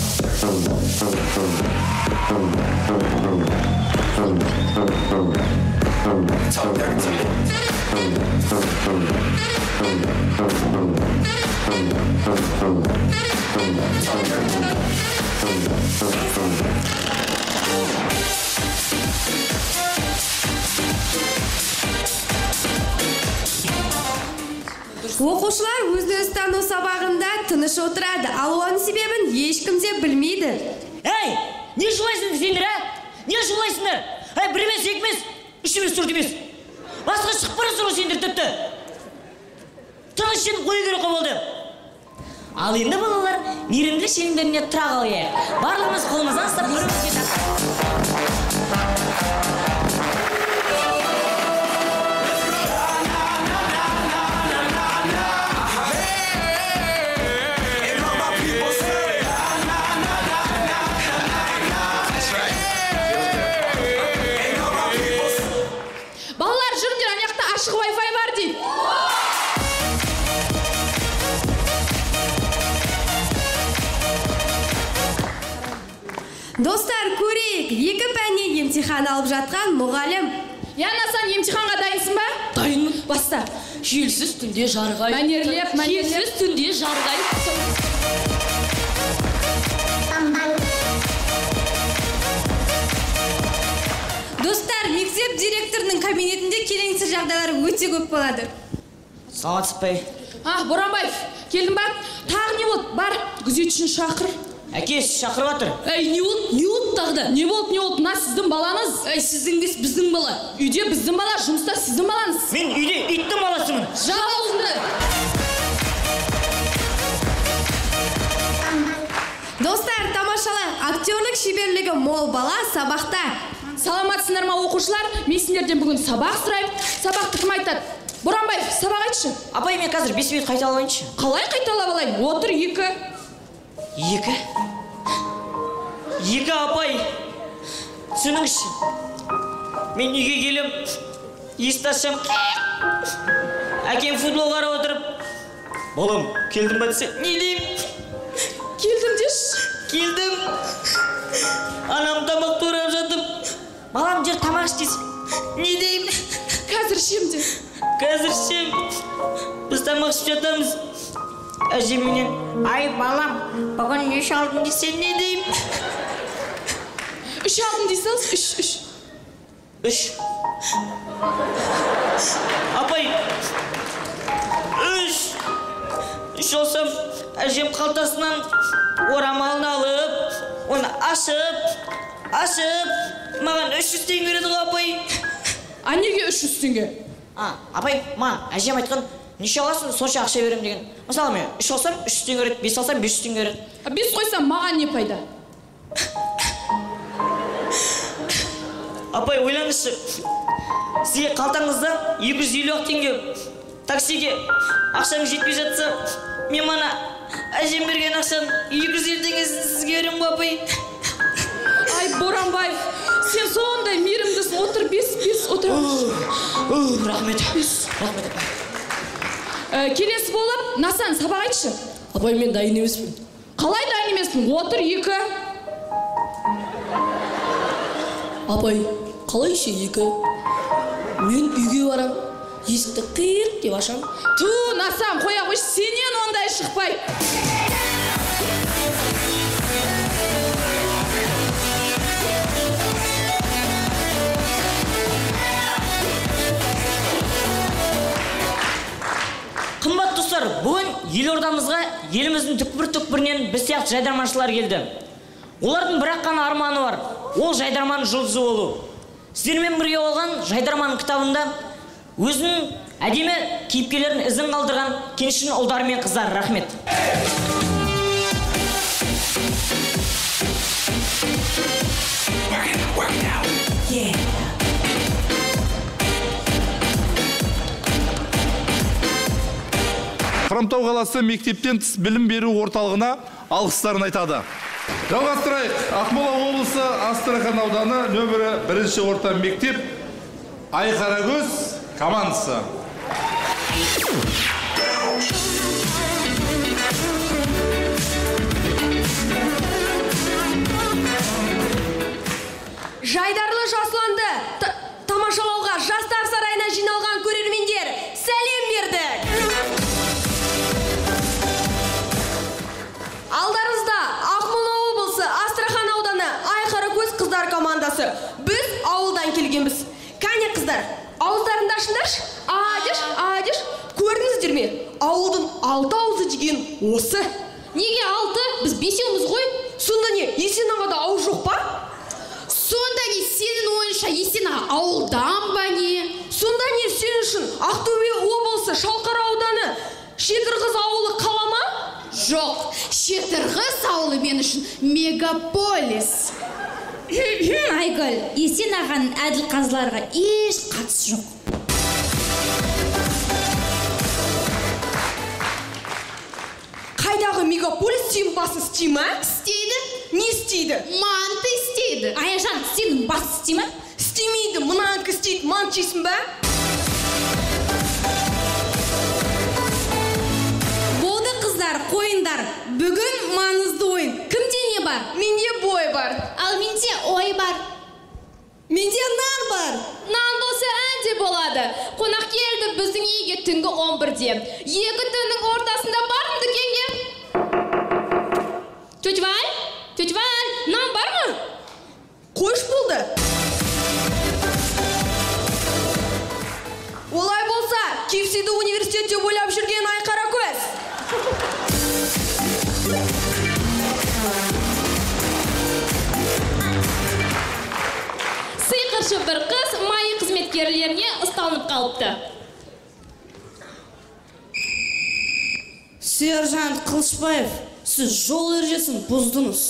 Talk dirty to me. Оқушылар өзін-өзі тану сабағында тыныш отырады, ал оның себебін ешкім де білмейді. Ей, не жолайсыңдар сендер, а? Не жолайсыңдар? Бір емес, екі емес, үш емес, төрт емес. Басқа шығып барасың ғой сендер тіпті. Тыныш жеңіп қою керек болды. Ал енді балалар, мейірімділік шеңберіне тұра қалайық. Барлығымыз қолымыздан ұстап бірімізге тартып. Балалар, жүріңдер, ана жақта ашық Wi-Fi бар дейді. Достар, көрейік, екі пәннен емтихан алып жатқан мұғалім. Яна, сен емтиханға дайынсың ба? Дайынмын. Баста. Желсіз түнде жарғай. Мәнерлеп. Желсіз түнде жарғай. Достар, мектеп директорының кабинетінде келеңсіз жағдайлар өте көп болады. Саламатсызбай. Боранбаев, келдің ба? Тағы не болды? Бар, күзетшіні шақыр. Әке, шақырып жатыр. Не болды? Не болды тағы да? Не болды? Мына сіздің балаңыз. Сіздің емес, біздің бала. Үйде біздің бала, жұмыста сіздің балаңыз. Мен үйде иттің баласымын. Жалғызды. Достар, тамашалайық. Актерлік шеберлігі мол бала сабақта. Саламатсыңдар ма оқушылар? Мен сендерден бүгін сабақ сұрайын. Сабақты кім айтады? Боранбаев, сабақ айтшы. Апай, мен қазір 5 минут қайталап алайыншы. Қалай қайталап алайын? Отыр, 2. 2 апай. Түсініңізші. Мен үйге келем. Есікті ашсам. Әкем футбол қарап отырып. Балам, келдің ба десе, не деймін? Келдім деші. Келдім. Анам тамақ турап жатып. Балам, жүр тамақ іш десе. Не деймін? Қазір ішем де. Қазір ішем. Біз тамақ ішіп жатамыз. Әжем менен, ай балам, бүгін үш алдым десе не деймін? 3 алдым дейсіз? 3. Апай, 3 olsam, әжем қалтасынан орамалын алып, оны ашып, маған 300 теңге береді ғой, апай. А неге 300 теңге? Апай, маған әжем айтқан, неше аласың, сонша ақша берем деген. Мысалы, мен 3 алсам 300 теңге береді, 5 алсам 500 теңге береді. 5 қойсам, маған не пайда? Апай, ойлаңызшы. Сізге қалтаңызда 250 теңге таксиге ақшаңыз жетпей жатса, мен мана әжем берген ақшаның 250 теңгесін сізге берем ғой, апай. Ай, Боранбаев, сен сондай мейірімдісің. Отыр, 5 отыр. Рахмет. Рахмет, апай. Келесі болып, Насан, сабақ айтшы. Апай, мен дайын емеспін. Қалай дайын емеспін? Отыр, 2. Апай, қалай ше 2? Мен үйге барам, есікті қиық деп ашам. Насам, қоя қойшы, сенен ондай шықпай. елордамызға еліміздің түкпір-түкпірінен біз сияқты жайдарманшылар келді. Олардың бірақ қана арманы бар, ол жайдарман жұлдызы болу. Сіздермен бірге болған жайдарман кітабында өзінің әдемі кейіпкерлерін ізін қалдырған кеншін ұлдары мен қыздар. Рахмет. Хромтау қаласы мектептен тыс білім беру орталығына алғыстарын айтады. Жалғастырайық. Ақмола облысы Астрахан ауданы нөмірі 1-ші орта мектеп Айқарагөз командасы. Жайдарлы Жасланды тамашалауға жастар сарайына жиналған көрермендер сәлем берді. Алдарыңызда Ақмола облысы Астрахан ауданы Айқарагөз қыздар командасы. Біз ауылдан келгенбіз. Кәне қыздар, ауыздарыңды ашыңдаршы. Адиш, көрдіңіздер ме? Ауылдың 6 ауызы деген осы. Неге 6? Біз 5-еуміз ғой. Сонда не, Есен ағада ауыз жоқ па? Сонда не, сенің ойынша Есен аға ауылдан ба не? Сонда не, сен үшін Ақтөбе облысы Шалқар ауданы Шетірғыз ауылы қала ма? Жоқ, Шетірғыз ауылы мен үшін мегаполис. Айгүл, Есен ағаның әділ қазыларға еш қатысы жоқ. Қайдағы мегаполис сенің басын істей ма? Істейді. Не істейді? Манты істейді. Аяжан, сенің басы істей ма? Істемейді, мұнанікі істейді, манты жейсің ба? Болды қыздар, қойындар. Бүгін маңызды ойын. Кімде не бар? Менде бой бар. Ал менде ой бар. Менде нан бар. Нан болса әнде болады. Қонақ келді біздің үйге түнгі 11-де. Екі түннің ортасында бардым дүкенге. Тетя Валь, нан бар ма? Қош болды. Олай болса, Кевсиді университетте ойлап жүрген Айқарагөз. Сыйқыршы бір қыз майы қызметкерлеріне ұсталынып қалыпты. Сержант Қылышбаев, сіз жол ережесін бұздыңыз.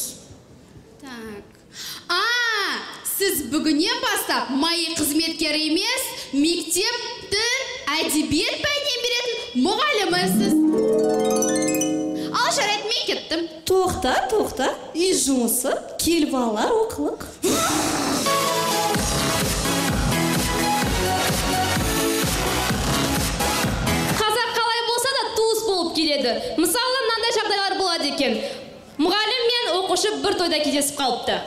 Сіз бүгіннен бастап майы қызметкері емес, мектепті әдебиет пәнінен беретін мұғалімісіз. Ал жарайды, мен кеттім. Тоқта, үй жұмысы, кел балалар оқылық. Қазақ қалай болса да туыс болып келеді. Мысалы, мынандай жағдайлар болады екен. Мұғалім мен оқушы бір тойда кездесіп қалыпты.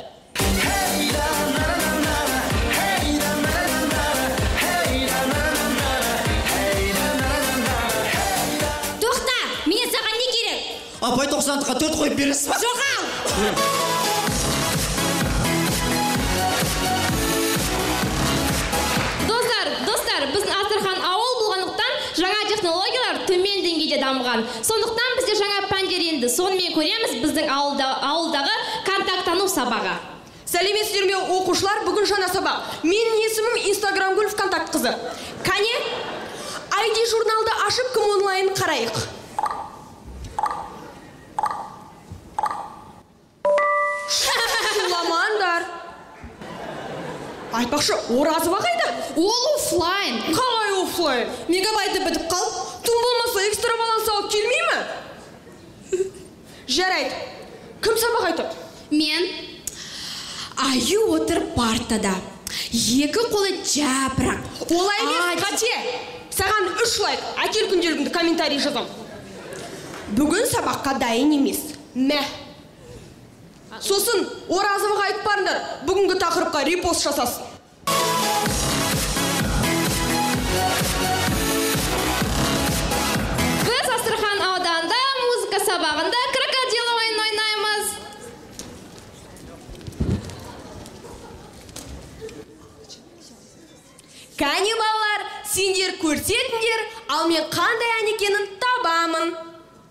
Тоқта, менен саған не керек? Апай 90-ға 4 қойып бересіз ба? Жоқ ал! Достар, біздің Астрахан ауыл болғандықтан жаңа технологиялар төмен деңгейде дамыған. Сондықтан бізде жаңа пәндер енді. Сонымен көреміз біздің ауылдағы контакттану сабағы. Сәлеметсіздер ме оқушылар, бүгін жаңа сабақ. Менің есімім Инстаграмгүл ВКонтакт қызы. Кәне, ID журналды ашып кім онлайн қарайық. Шуламандар. Айтпақшы, Оразова қайда? Ол офлайн. Қалай офлайн? Мегабайты бітіп қал. Тым болмаса экстра баланс алып келмей ме? Жарайды. Кім сабақ айтып? Мен. Аю отыр партада. Екі қолы жапырақ. Олай емес, қате. Саған 3 лайк, әкел күнделігіңді комментарий жазам. Бүгін сабаққа дайын емес. Мә. Сосын Оразоваға айтып барыңдар, бүгінгі тақырыпқа репост жасасын. Біз Астрахан ауданында музыка сабағында крокодил ойынын ойнаймыз. Кәне балалар, сендер көрсетіңдер, ал мен қандай ән екенін табамын.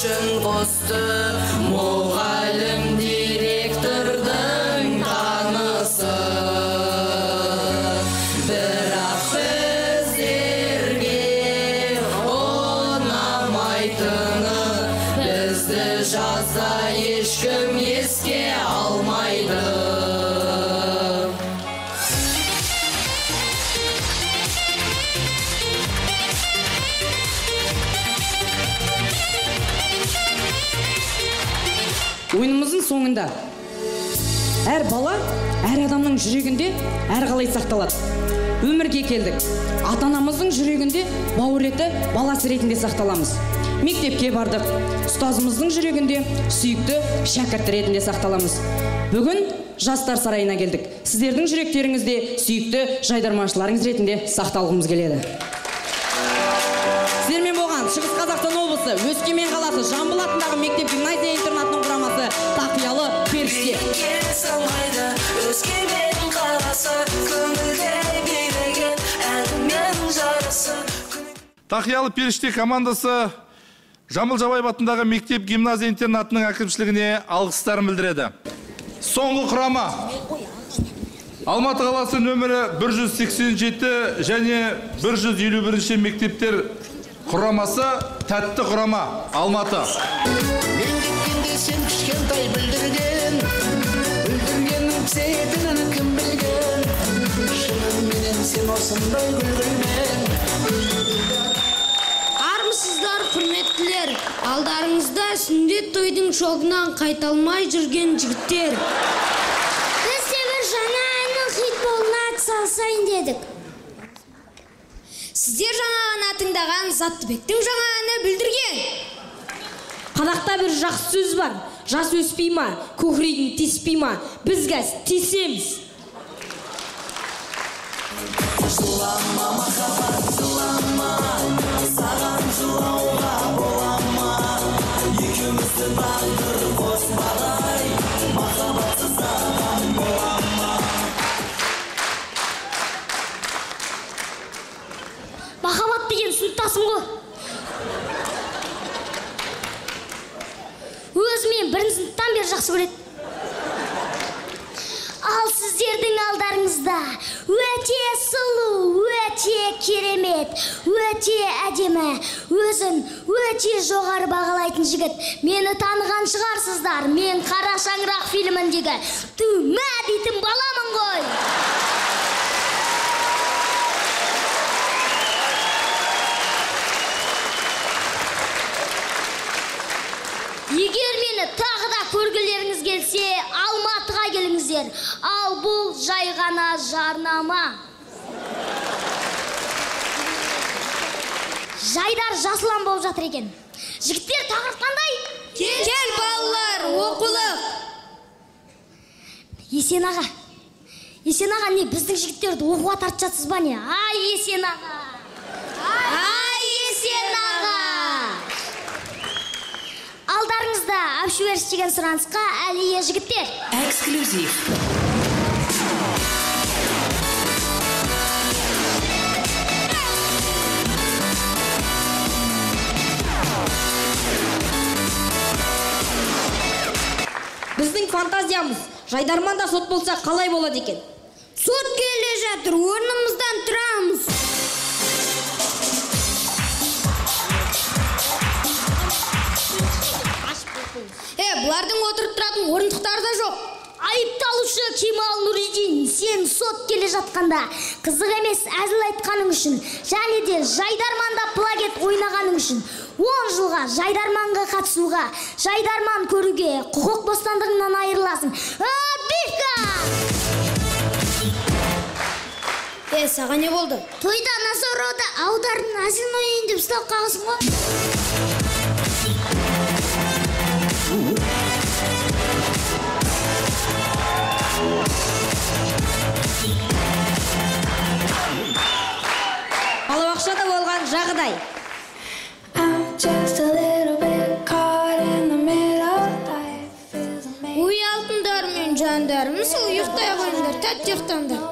үшін қосты. Мұғалім директордың танысы. Бірақ біздерге ұнамайтыны, бізді жаза ешкім еске алмайды. Ойынымыздың соңында әр бала, әр адамның жүрегінде әр қалай сақталады. Өмірге келдік. Ата-анамыздың жүрегінде бауыр еті баласы ретінде сақталамыз. Мектепке бардық. Ұстазымыздың жүрегінде сүйікті шәкірт ретінде сақталамыз. Бүгін жастар сарайына келдік. Сіздердің жүректеріңізде сүйікті жайдарманшыларыңыз ретінде сақталғымыз келеді. Сіздермен болған Шығыс Қазақстан облысы, Өскемен қаласы, Жамбыл атындағы мектеп-гимназия интернатының құрамасы Тақиялы періште. Өскемен қаласы, көңілге береген әнмен жарысы. Тақиялы періште командасы Жамбыл Жабаев атындағы мектеп-гимназия интернатының әкімшілігіне алғыстарын білдіреді. Соңғы құрама Алматы қаласы нөмірі 187 және 151 мектептер құрамасы тәтті құрама Алматы. Мен кеткенде сен кішкентай бүлдіргеннің себебін кім білген? Шынымен сен осындай гүлмен. Армысыздар, құрметтілер. Алдарыңызда сүндет тойдың шогынан қайталмай жүрген жігіттер. Біз де бір жаңа әннің хит болуына атсалысайын дедік. Сіздер жаңа ғана тыңдаған Заттыбектің жаңа әні бүлдірген. Қазақта бір жақсы сөз бар. Жас өспей ма, көкірегің теспей ма, біз газ тесеміз. Жылама, махаббат, жылама, саған жылауға болама. Екеумізді тағдыр қосбағай, махаббатсыз адам болама. Махаббат деген сыныптасым ғой. Өзімен бірінші сыныптан бері жақсы көреді. Ал сіздердің алдарыңызда өте сұлу, өте керемет, өте әдемі, өзін өте жоғары бағалайтын жігіт. Мені таныған шығарсыздар, мен Қара шаңырақ фильміндегі Түмә дейтін баламын ғой. Егер мені тағы да көргілеріңіз келсе, Алматыға келіңіздер. Ал бұл жай ғана жарнама. Жайдар жасылан болып жатыр екен. Жігіттер тақырып қандай? Кел балалар, оқулық. Есен аға, не біздің жігіттерді оқуға тартып жатсыз ба не? Ай, Есен аға. Ай, Есен аға. Алдарыңызда әбшуеріс деген сұранысқа әлие жігіттер. Эксклюзив. Біздің фантазиямыз, жайдарманда сот болса қалай болады екен? Сот келе жатыр, орнымыздан тұрамыз. Бұлардың отырып тұратын орындықтары да жоқ. Айыпталушы Кемал Нұридин, сен сот келе жатқанда қызық емес әзіл айтқаның үшін және де жайдарманда плагет ойнағаның үшін 10 жылға жайдарманға қатысуға, жайдарман көруге құқық бостандығынан айырыласың. Бифка! Саған не болды? Тойда Назаруда аудардың әзілін ойын деп ұстап қаласың ғой. Балабақшада болған жағдай. Уялтындар мен жандарым, сол ұйықтай қойындар, тәтті ұйықтаңдар.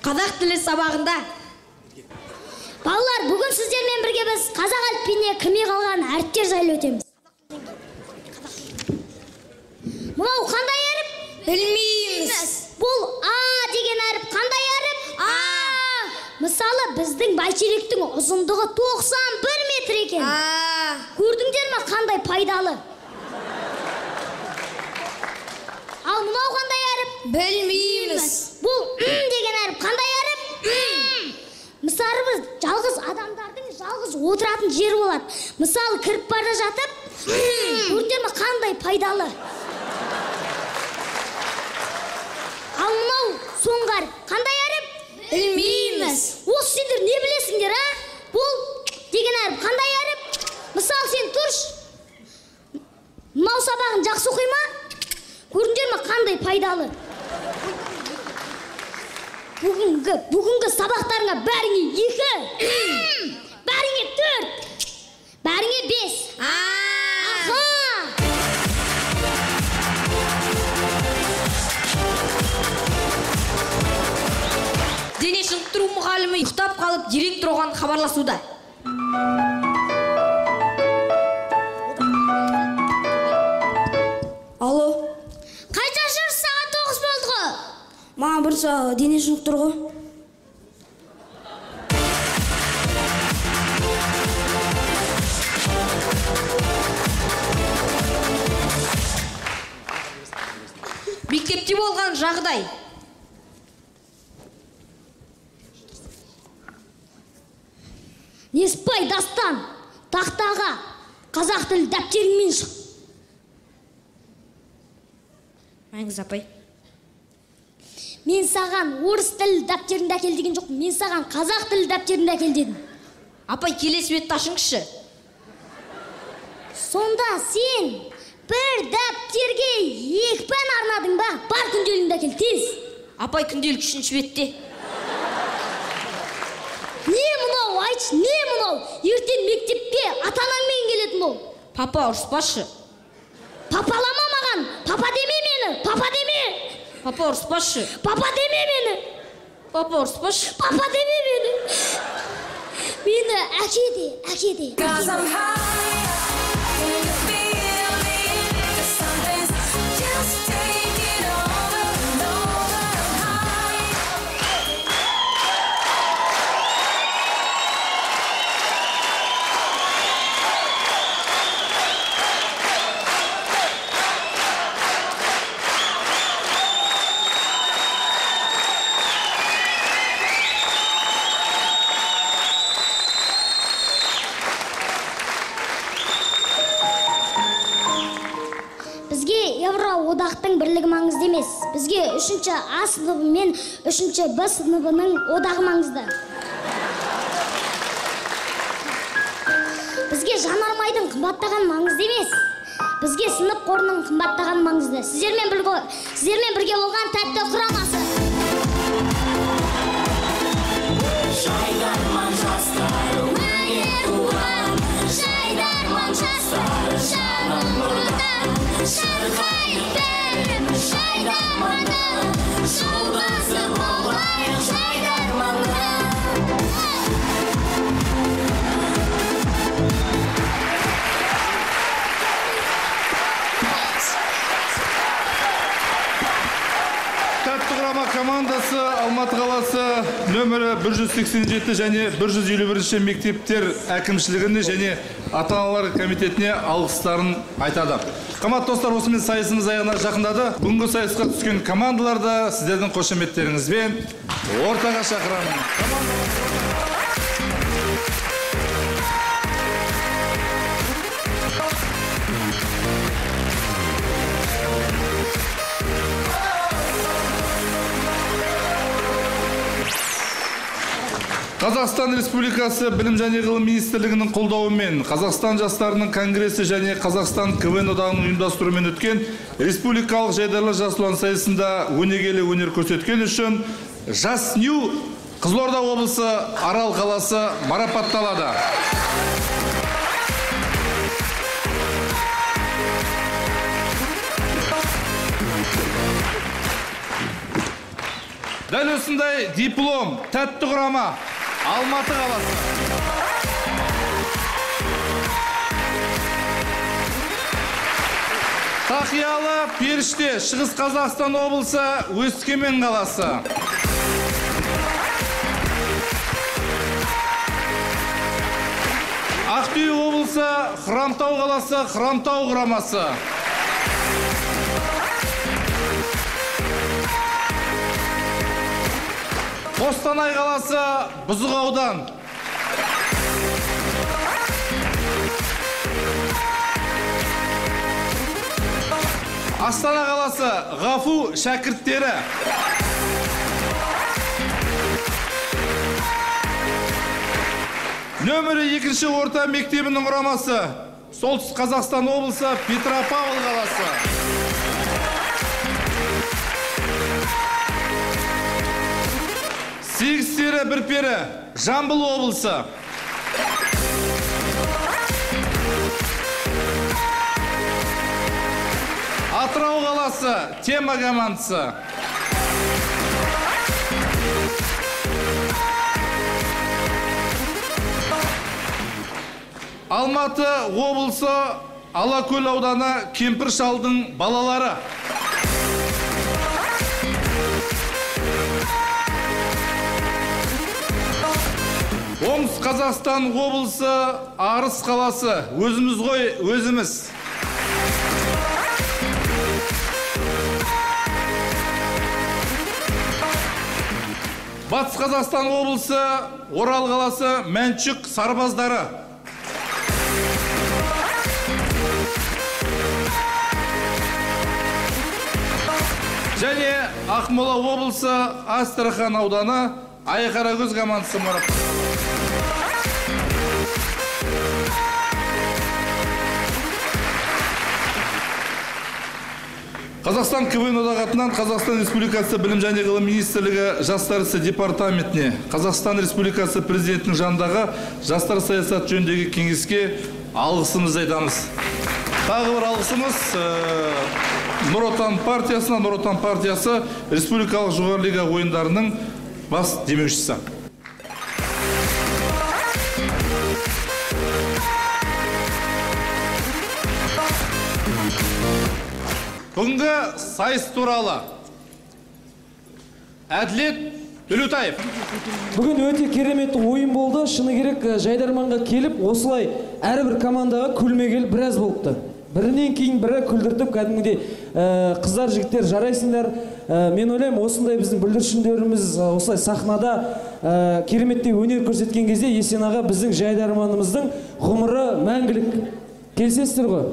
қазақ тілі сабағында. Балалар, бүгін сіздермен бірге біз қазақ әліпбиіне кірмей қалған әріптер жайлы өтеміз. Мынау қандай әріп? Білмейміз. Бұл А деген әріп қандай әріп? А. Мысалы, біздің бәйтеректің ұзындығы 91 метр екен. Көрдіңдер ме қандай пайдалы? Ал мынау қандай әріп? Білмейміз. Бұл деген әріп қандай әріп? Мысалы, біз жалғыз адамдардың жалғыз отыратын жері болады. Мысалы, кіріп бара жатып, көрдіңдер ме қандай пайдалы? Ал мынау соңғы әріп қандай әріп? Білмейміз. Осы сендер не білесіңдер, а? Бұл деген әріп қандай әріп? Мысалы, сен тұрш. Мынау сабағын жақсы оқи ма? Көрдіңдер ме қандай пайдалы? Бүгінгі сабақтарыңа бәріңе 2, бәріңе 4, бәріңе 5. Аха! Дене шынықтыру мұғалімі ұйықтап қалып, директор оған хабарласуда. Алло. Қайда жүрсіз? Сағат 9 болды ғой. Маған бір дене шынықтыру ғой. Мектепте болған жағдай. Неспай дастан, тақтаға қазақ тілі дәптеріңмен шық. Мәңіз апай. Мен саған орыс тілі дәптеріңді әкел деген жоқ, мен саған қазақ тілі дәптеріңді әкел дедім. Апай, келесі бетті ашыңызшы. Сонда сен бір дәптерге 2 пән арнадың ба? Бар күнделігіңді әкел, тез. Апай, күнделік 3-ші бетте. Не мұнау, айтшы, не мұнау? Ертең мектепке ата-анаңмен келетін ол. Папа, ұрыспашы. Папалама маған, папа деме мені, папа деме. Папа, ұрыспашы. Папа деме мені. Папа, ұрыспашы. Папа деме мені. Мені әке де, әке де. Одақтың бірлігі маңызды емес. Бізге 3-ші А сыныбы мен 3-ші Б сыныбының одағы маңызды. Бізге жанармайдың қымбаттаған маңызды емес. Бізге сынып қорының қымбаттаған маңызды. Сіздермен бірге болған тәтті құрамасы. Жайдарман жастар, өнер туған, жайдарман жастар, жаным ұрдан, шырқайық бәрім жайдарманда, жолбасы болайық жайдарманда. Командасы Алматы қаласы нөмірі 187 және 151 мектептер әкімшілігіне және ата-аналар комитетіне алғыстарын айтады. Қымбатты достар, осымен сайысымыз аяғына жақындады. Бүгінгі сайысқа түскен командаларды сіздердің қошеметтеріңізбен ортаға шақырамын. Қазақстан Республикасы Білім және ғылым министрлігінің қолдауымен Қазақстан жастарының конгресі және Қазақстан КВН одағының ұйымдастыруымен өткен республикалық жайдарлы жас ұлан сайысында өнегелі өнер көрсеткен үшін Жас Нью Қызылорда облысы Арал қаласы марапатталады. Дәл осындай диплом, тәтті құрама Алматы қаласы. Тақиялы періште Шығыс Қазақстан облысы Өскемен қаласы. Ақтөбе облысы Хромтау қаласы, Хромтау құрамасы. Қостанай қаласы, Бұзық аудан. Астана қаласы, Ғафу шәкірттері. Нөмірі 2-ші орта мектебінің құрамасы, Солтүстік Қазақстан облысы, Петропавл қаласы. Сегіздері бір пері, Жамбыл облысы. Атырау қаласы, Тема командасы. Алматы облысы, Алакөл ауданы, Кемпір шалдың балалары. Оңтүстік Қазақстан облысы, Арыс қаласы, өзіміз ғой, өзіміз. Батыс Қазақстан облысы, Орал қаласы, Мәншүк сарбаздары. Және Ақмола облысы, Астрахан ауданы, Айқаракөз командасы марапатталды. Қазақстан КВН одағатынан Қазақстан Республикасы Білім және ғылым министрлігі Жастар ісі департаментіне, Қазақстан Республикасы президентінің жанындағы жастар саясат жөніндегі кеңеске алғысымызды айтамыз. Тағы бір алғысымыз Нұр Отан партиясына, Нұр Отан партиясы республикалық жоғары лига ойындарының бас демеушісі. Бүгінгі сайыс туралы Әділет Төлеутаев. Бүгін өте керемет ойын болды. Шыны керек, Жайдарманға келіп, осылай әрбір командаға күлмегел біраз болыпты. Бірінен кейін бірі күлдіртіп, кәдімгідей қыздар, жігіттер жарайсыңдар. Мен ойлаймын, осындай біздің бүлдіршіндеріміз осылай сахнада кереметтей өнер көрсеткен кезде Есен аға біздің Жайдарманымыздың ғұмыры мәңгілік. Келісесіздер ғой?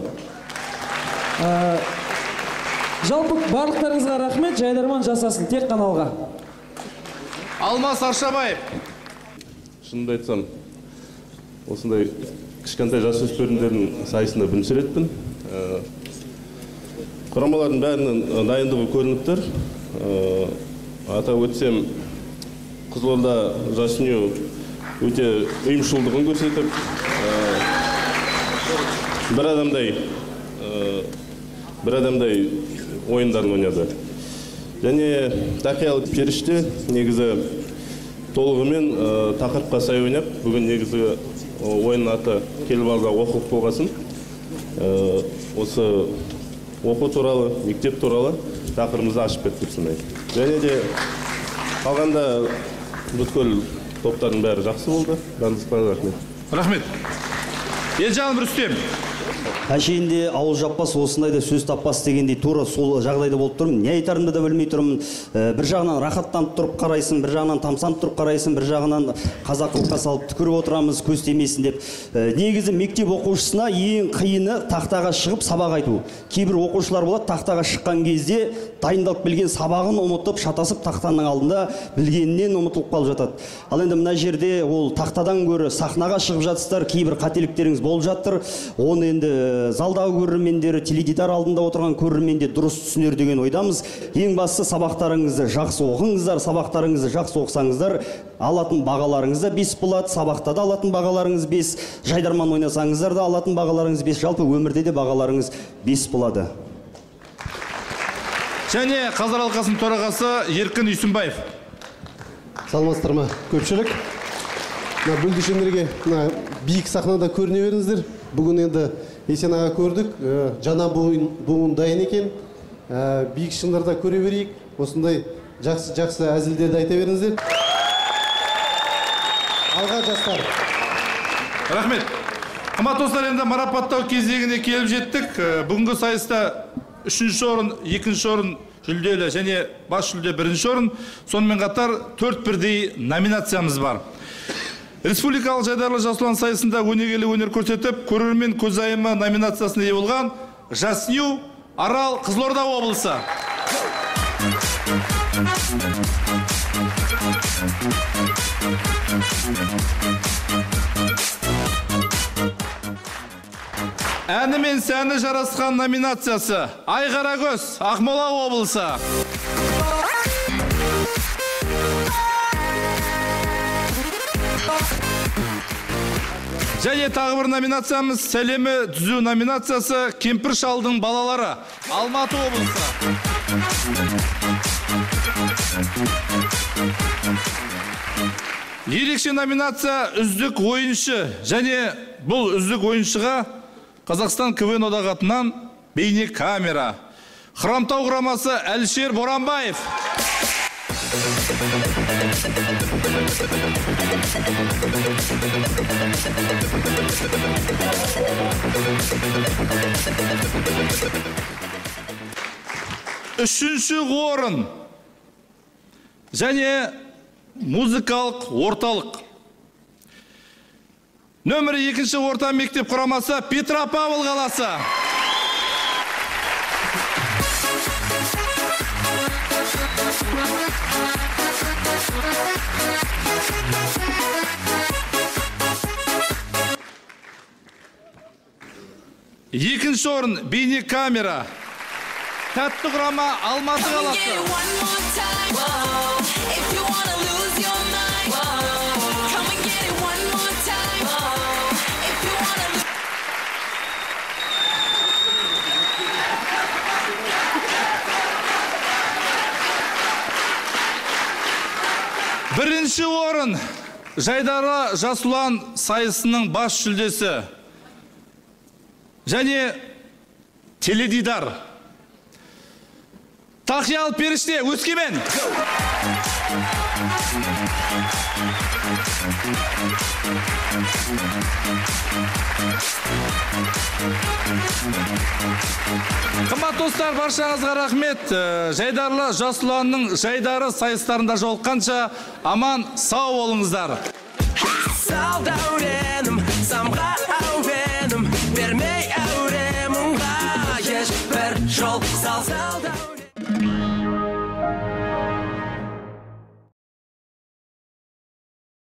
Жалпы барлықтарыңызға рахмет, Жайдарман жасасын, тек каналға. Алмас Аршабаев. Шынымды айтсам, осындай кішкентай жасөспірімдердің сайысында бірінші ретпін. Құрамалардың бәрінің дайындығы көрініп тұр. Атап өтсем, Қызылорда жасыню өте ұйымшылдығын көрсетіп, бір адамдай ойындарын ойнады. Және тақиялы періште негізі толығымен тақырыпқа сай ойнап, бүгін негізі ойынның аты келіп алда оқылып болғасын. Осы оқу туралы, мектеп туралы тақырыбымызды ашып беріп сынайды. Және де қалғанда бүткіл топтардың бәрі жақсы болды. Барлықтарыңызға рахмет. Рахмет. Елжан Рүстем. Әшейінде ауыл жаппас, осындайда сөз таппас дегендей тура сол жағдайда болып тұрмын. Не айтарымды да білмей тұрмын. Бір жағынан рахаттанып тұрып қарайсың, бір жағынан тамсанып тұрып қарайсың, бір жағынан қазақылыққа салып түкіріп отырамыз, көз тимесін деп. Негізі мектеп оқушысына ең қиыны тақтаға шығып сабақ айту. Кейбір оқушылар болады, тақтаға шыққан кезде дайындалып білген сабағын ұмытып, шатасып тақтаның алдында білгенінен ұмытылып қалып жатады. Ал енді мына жерде ол тақтадан гөрі сахнаға шығып жатсыздар, кейбір қателіктеріңіз болып жатыр. Оны енді залдағы көрермендері, теледидар алдында отырған көрерменде дұрыс түсінер деген ойдамыз. Ең бастысы сабақтарыңызды жақсы оқыңыздар, сабақтарыңызды жақсы оқысаңыздар, алатын бағаларыңыз да 5 болады, сабақта да алатын бағаларыңыз 5, Жайдарман ойнасаңыздар да алатын бағаларыңыз 5, жалпы өмірде де бағаларыңыз 5 болады. Және қазір алқасының төрағасы Еркін Үйсінбаев. Саламатсыздар ма көпшілік? Бүлдішендерге биік сахнада көріне беріңіздер. Бүгін енді Есен аға көрдік, жаңа буын дайын екен. Биік шыңдарда көре берейік. Осындай жақсы әзілдерді айта беріңіздер. Алға жастар. Рахмет. Қымбат достар, енді марапаттау кезегіне келіп жеттік. Бүгінгі сайыста 3-ші орын, 2-ші орын жүлделі және бас жүлде 1-ші орын. Сонымен қатар 4 бірдей номинациямыз бар. Республикалық жайдарлы жас ұлан сайысында өнегелі өнер көрсетіп, көрермен көзайымы номинациясына ие болған Жасню, Арал, Қызылорда облысы. Әні мен сәні жарасқан номинациясы Айқарагөз, Ақмола облысы. Және тағы бір номинациямыз сәлемі түзу номинациясы Кемпір шалдың балалары, Алматы облысы. Ерекше номинация үздік ойыншы, және бұл үздік ойыншыға Қазақстан КВН одағы атынан бейне камера. Хромтау құрамасы Әлшер Боранбаев. Үшінші орын және музыкалық орталық. Нөмірі 2-ші орта мектеп құрамасы Петропавл қаласы. Екінші орын бейне камера. Тәтті құрама Алматы қаласы. Бірінші орын Жайдары жас ұлан сайысының бас жүлдесі және теледидар. Тақиял періште, Өскемен. Қымбат достар, баршаңызға рахмет. Жайдарлы жас ұланның жайдары сайыстарында жолыққанша аман сау болыңыздар.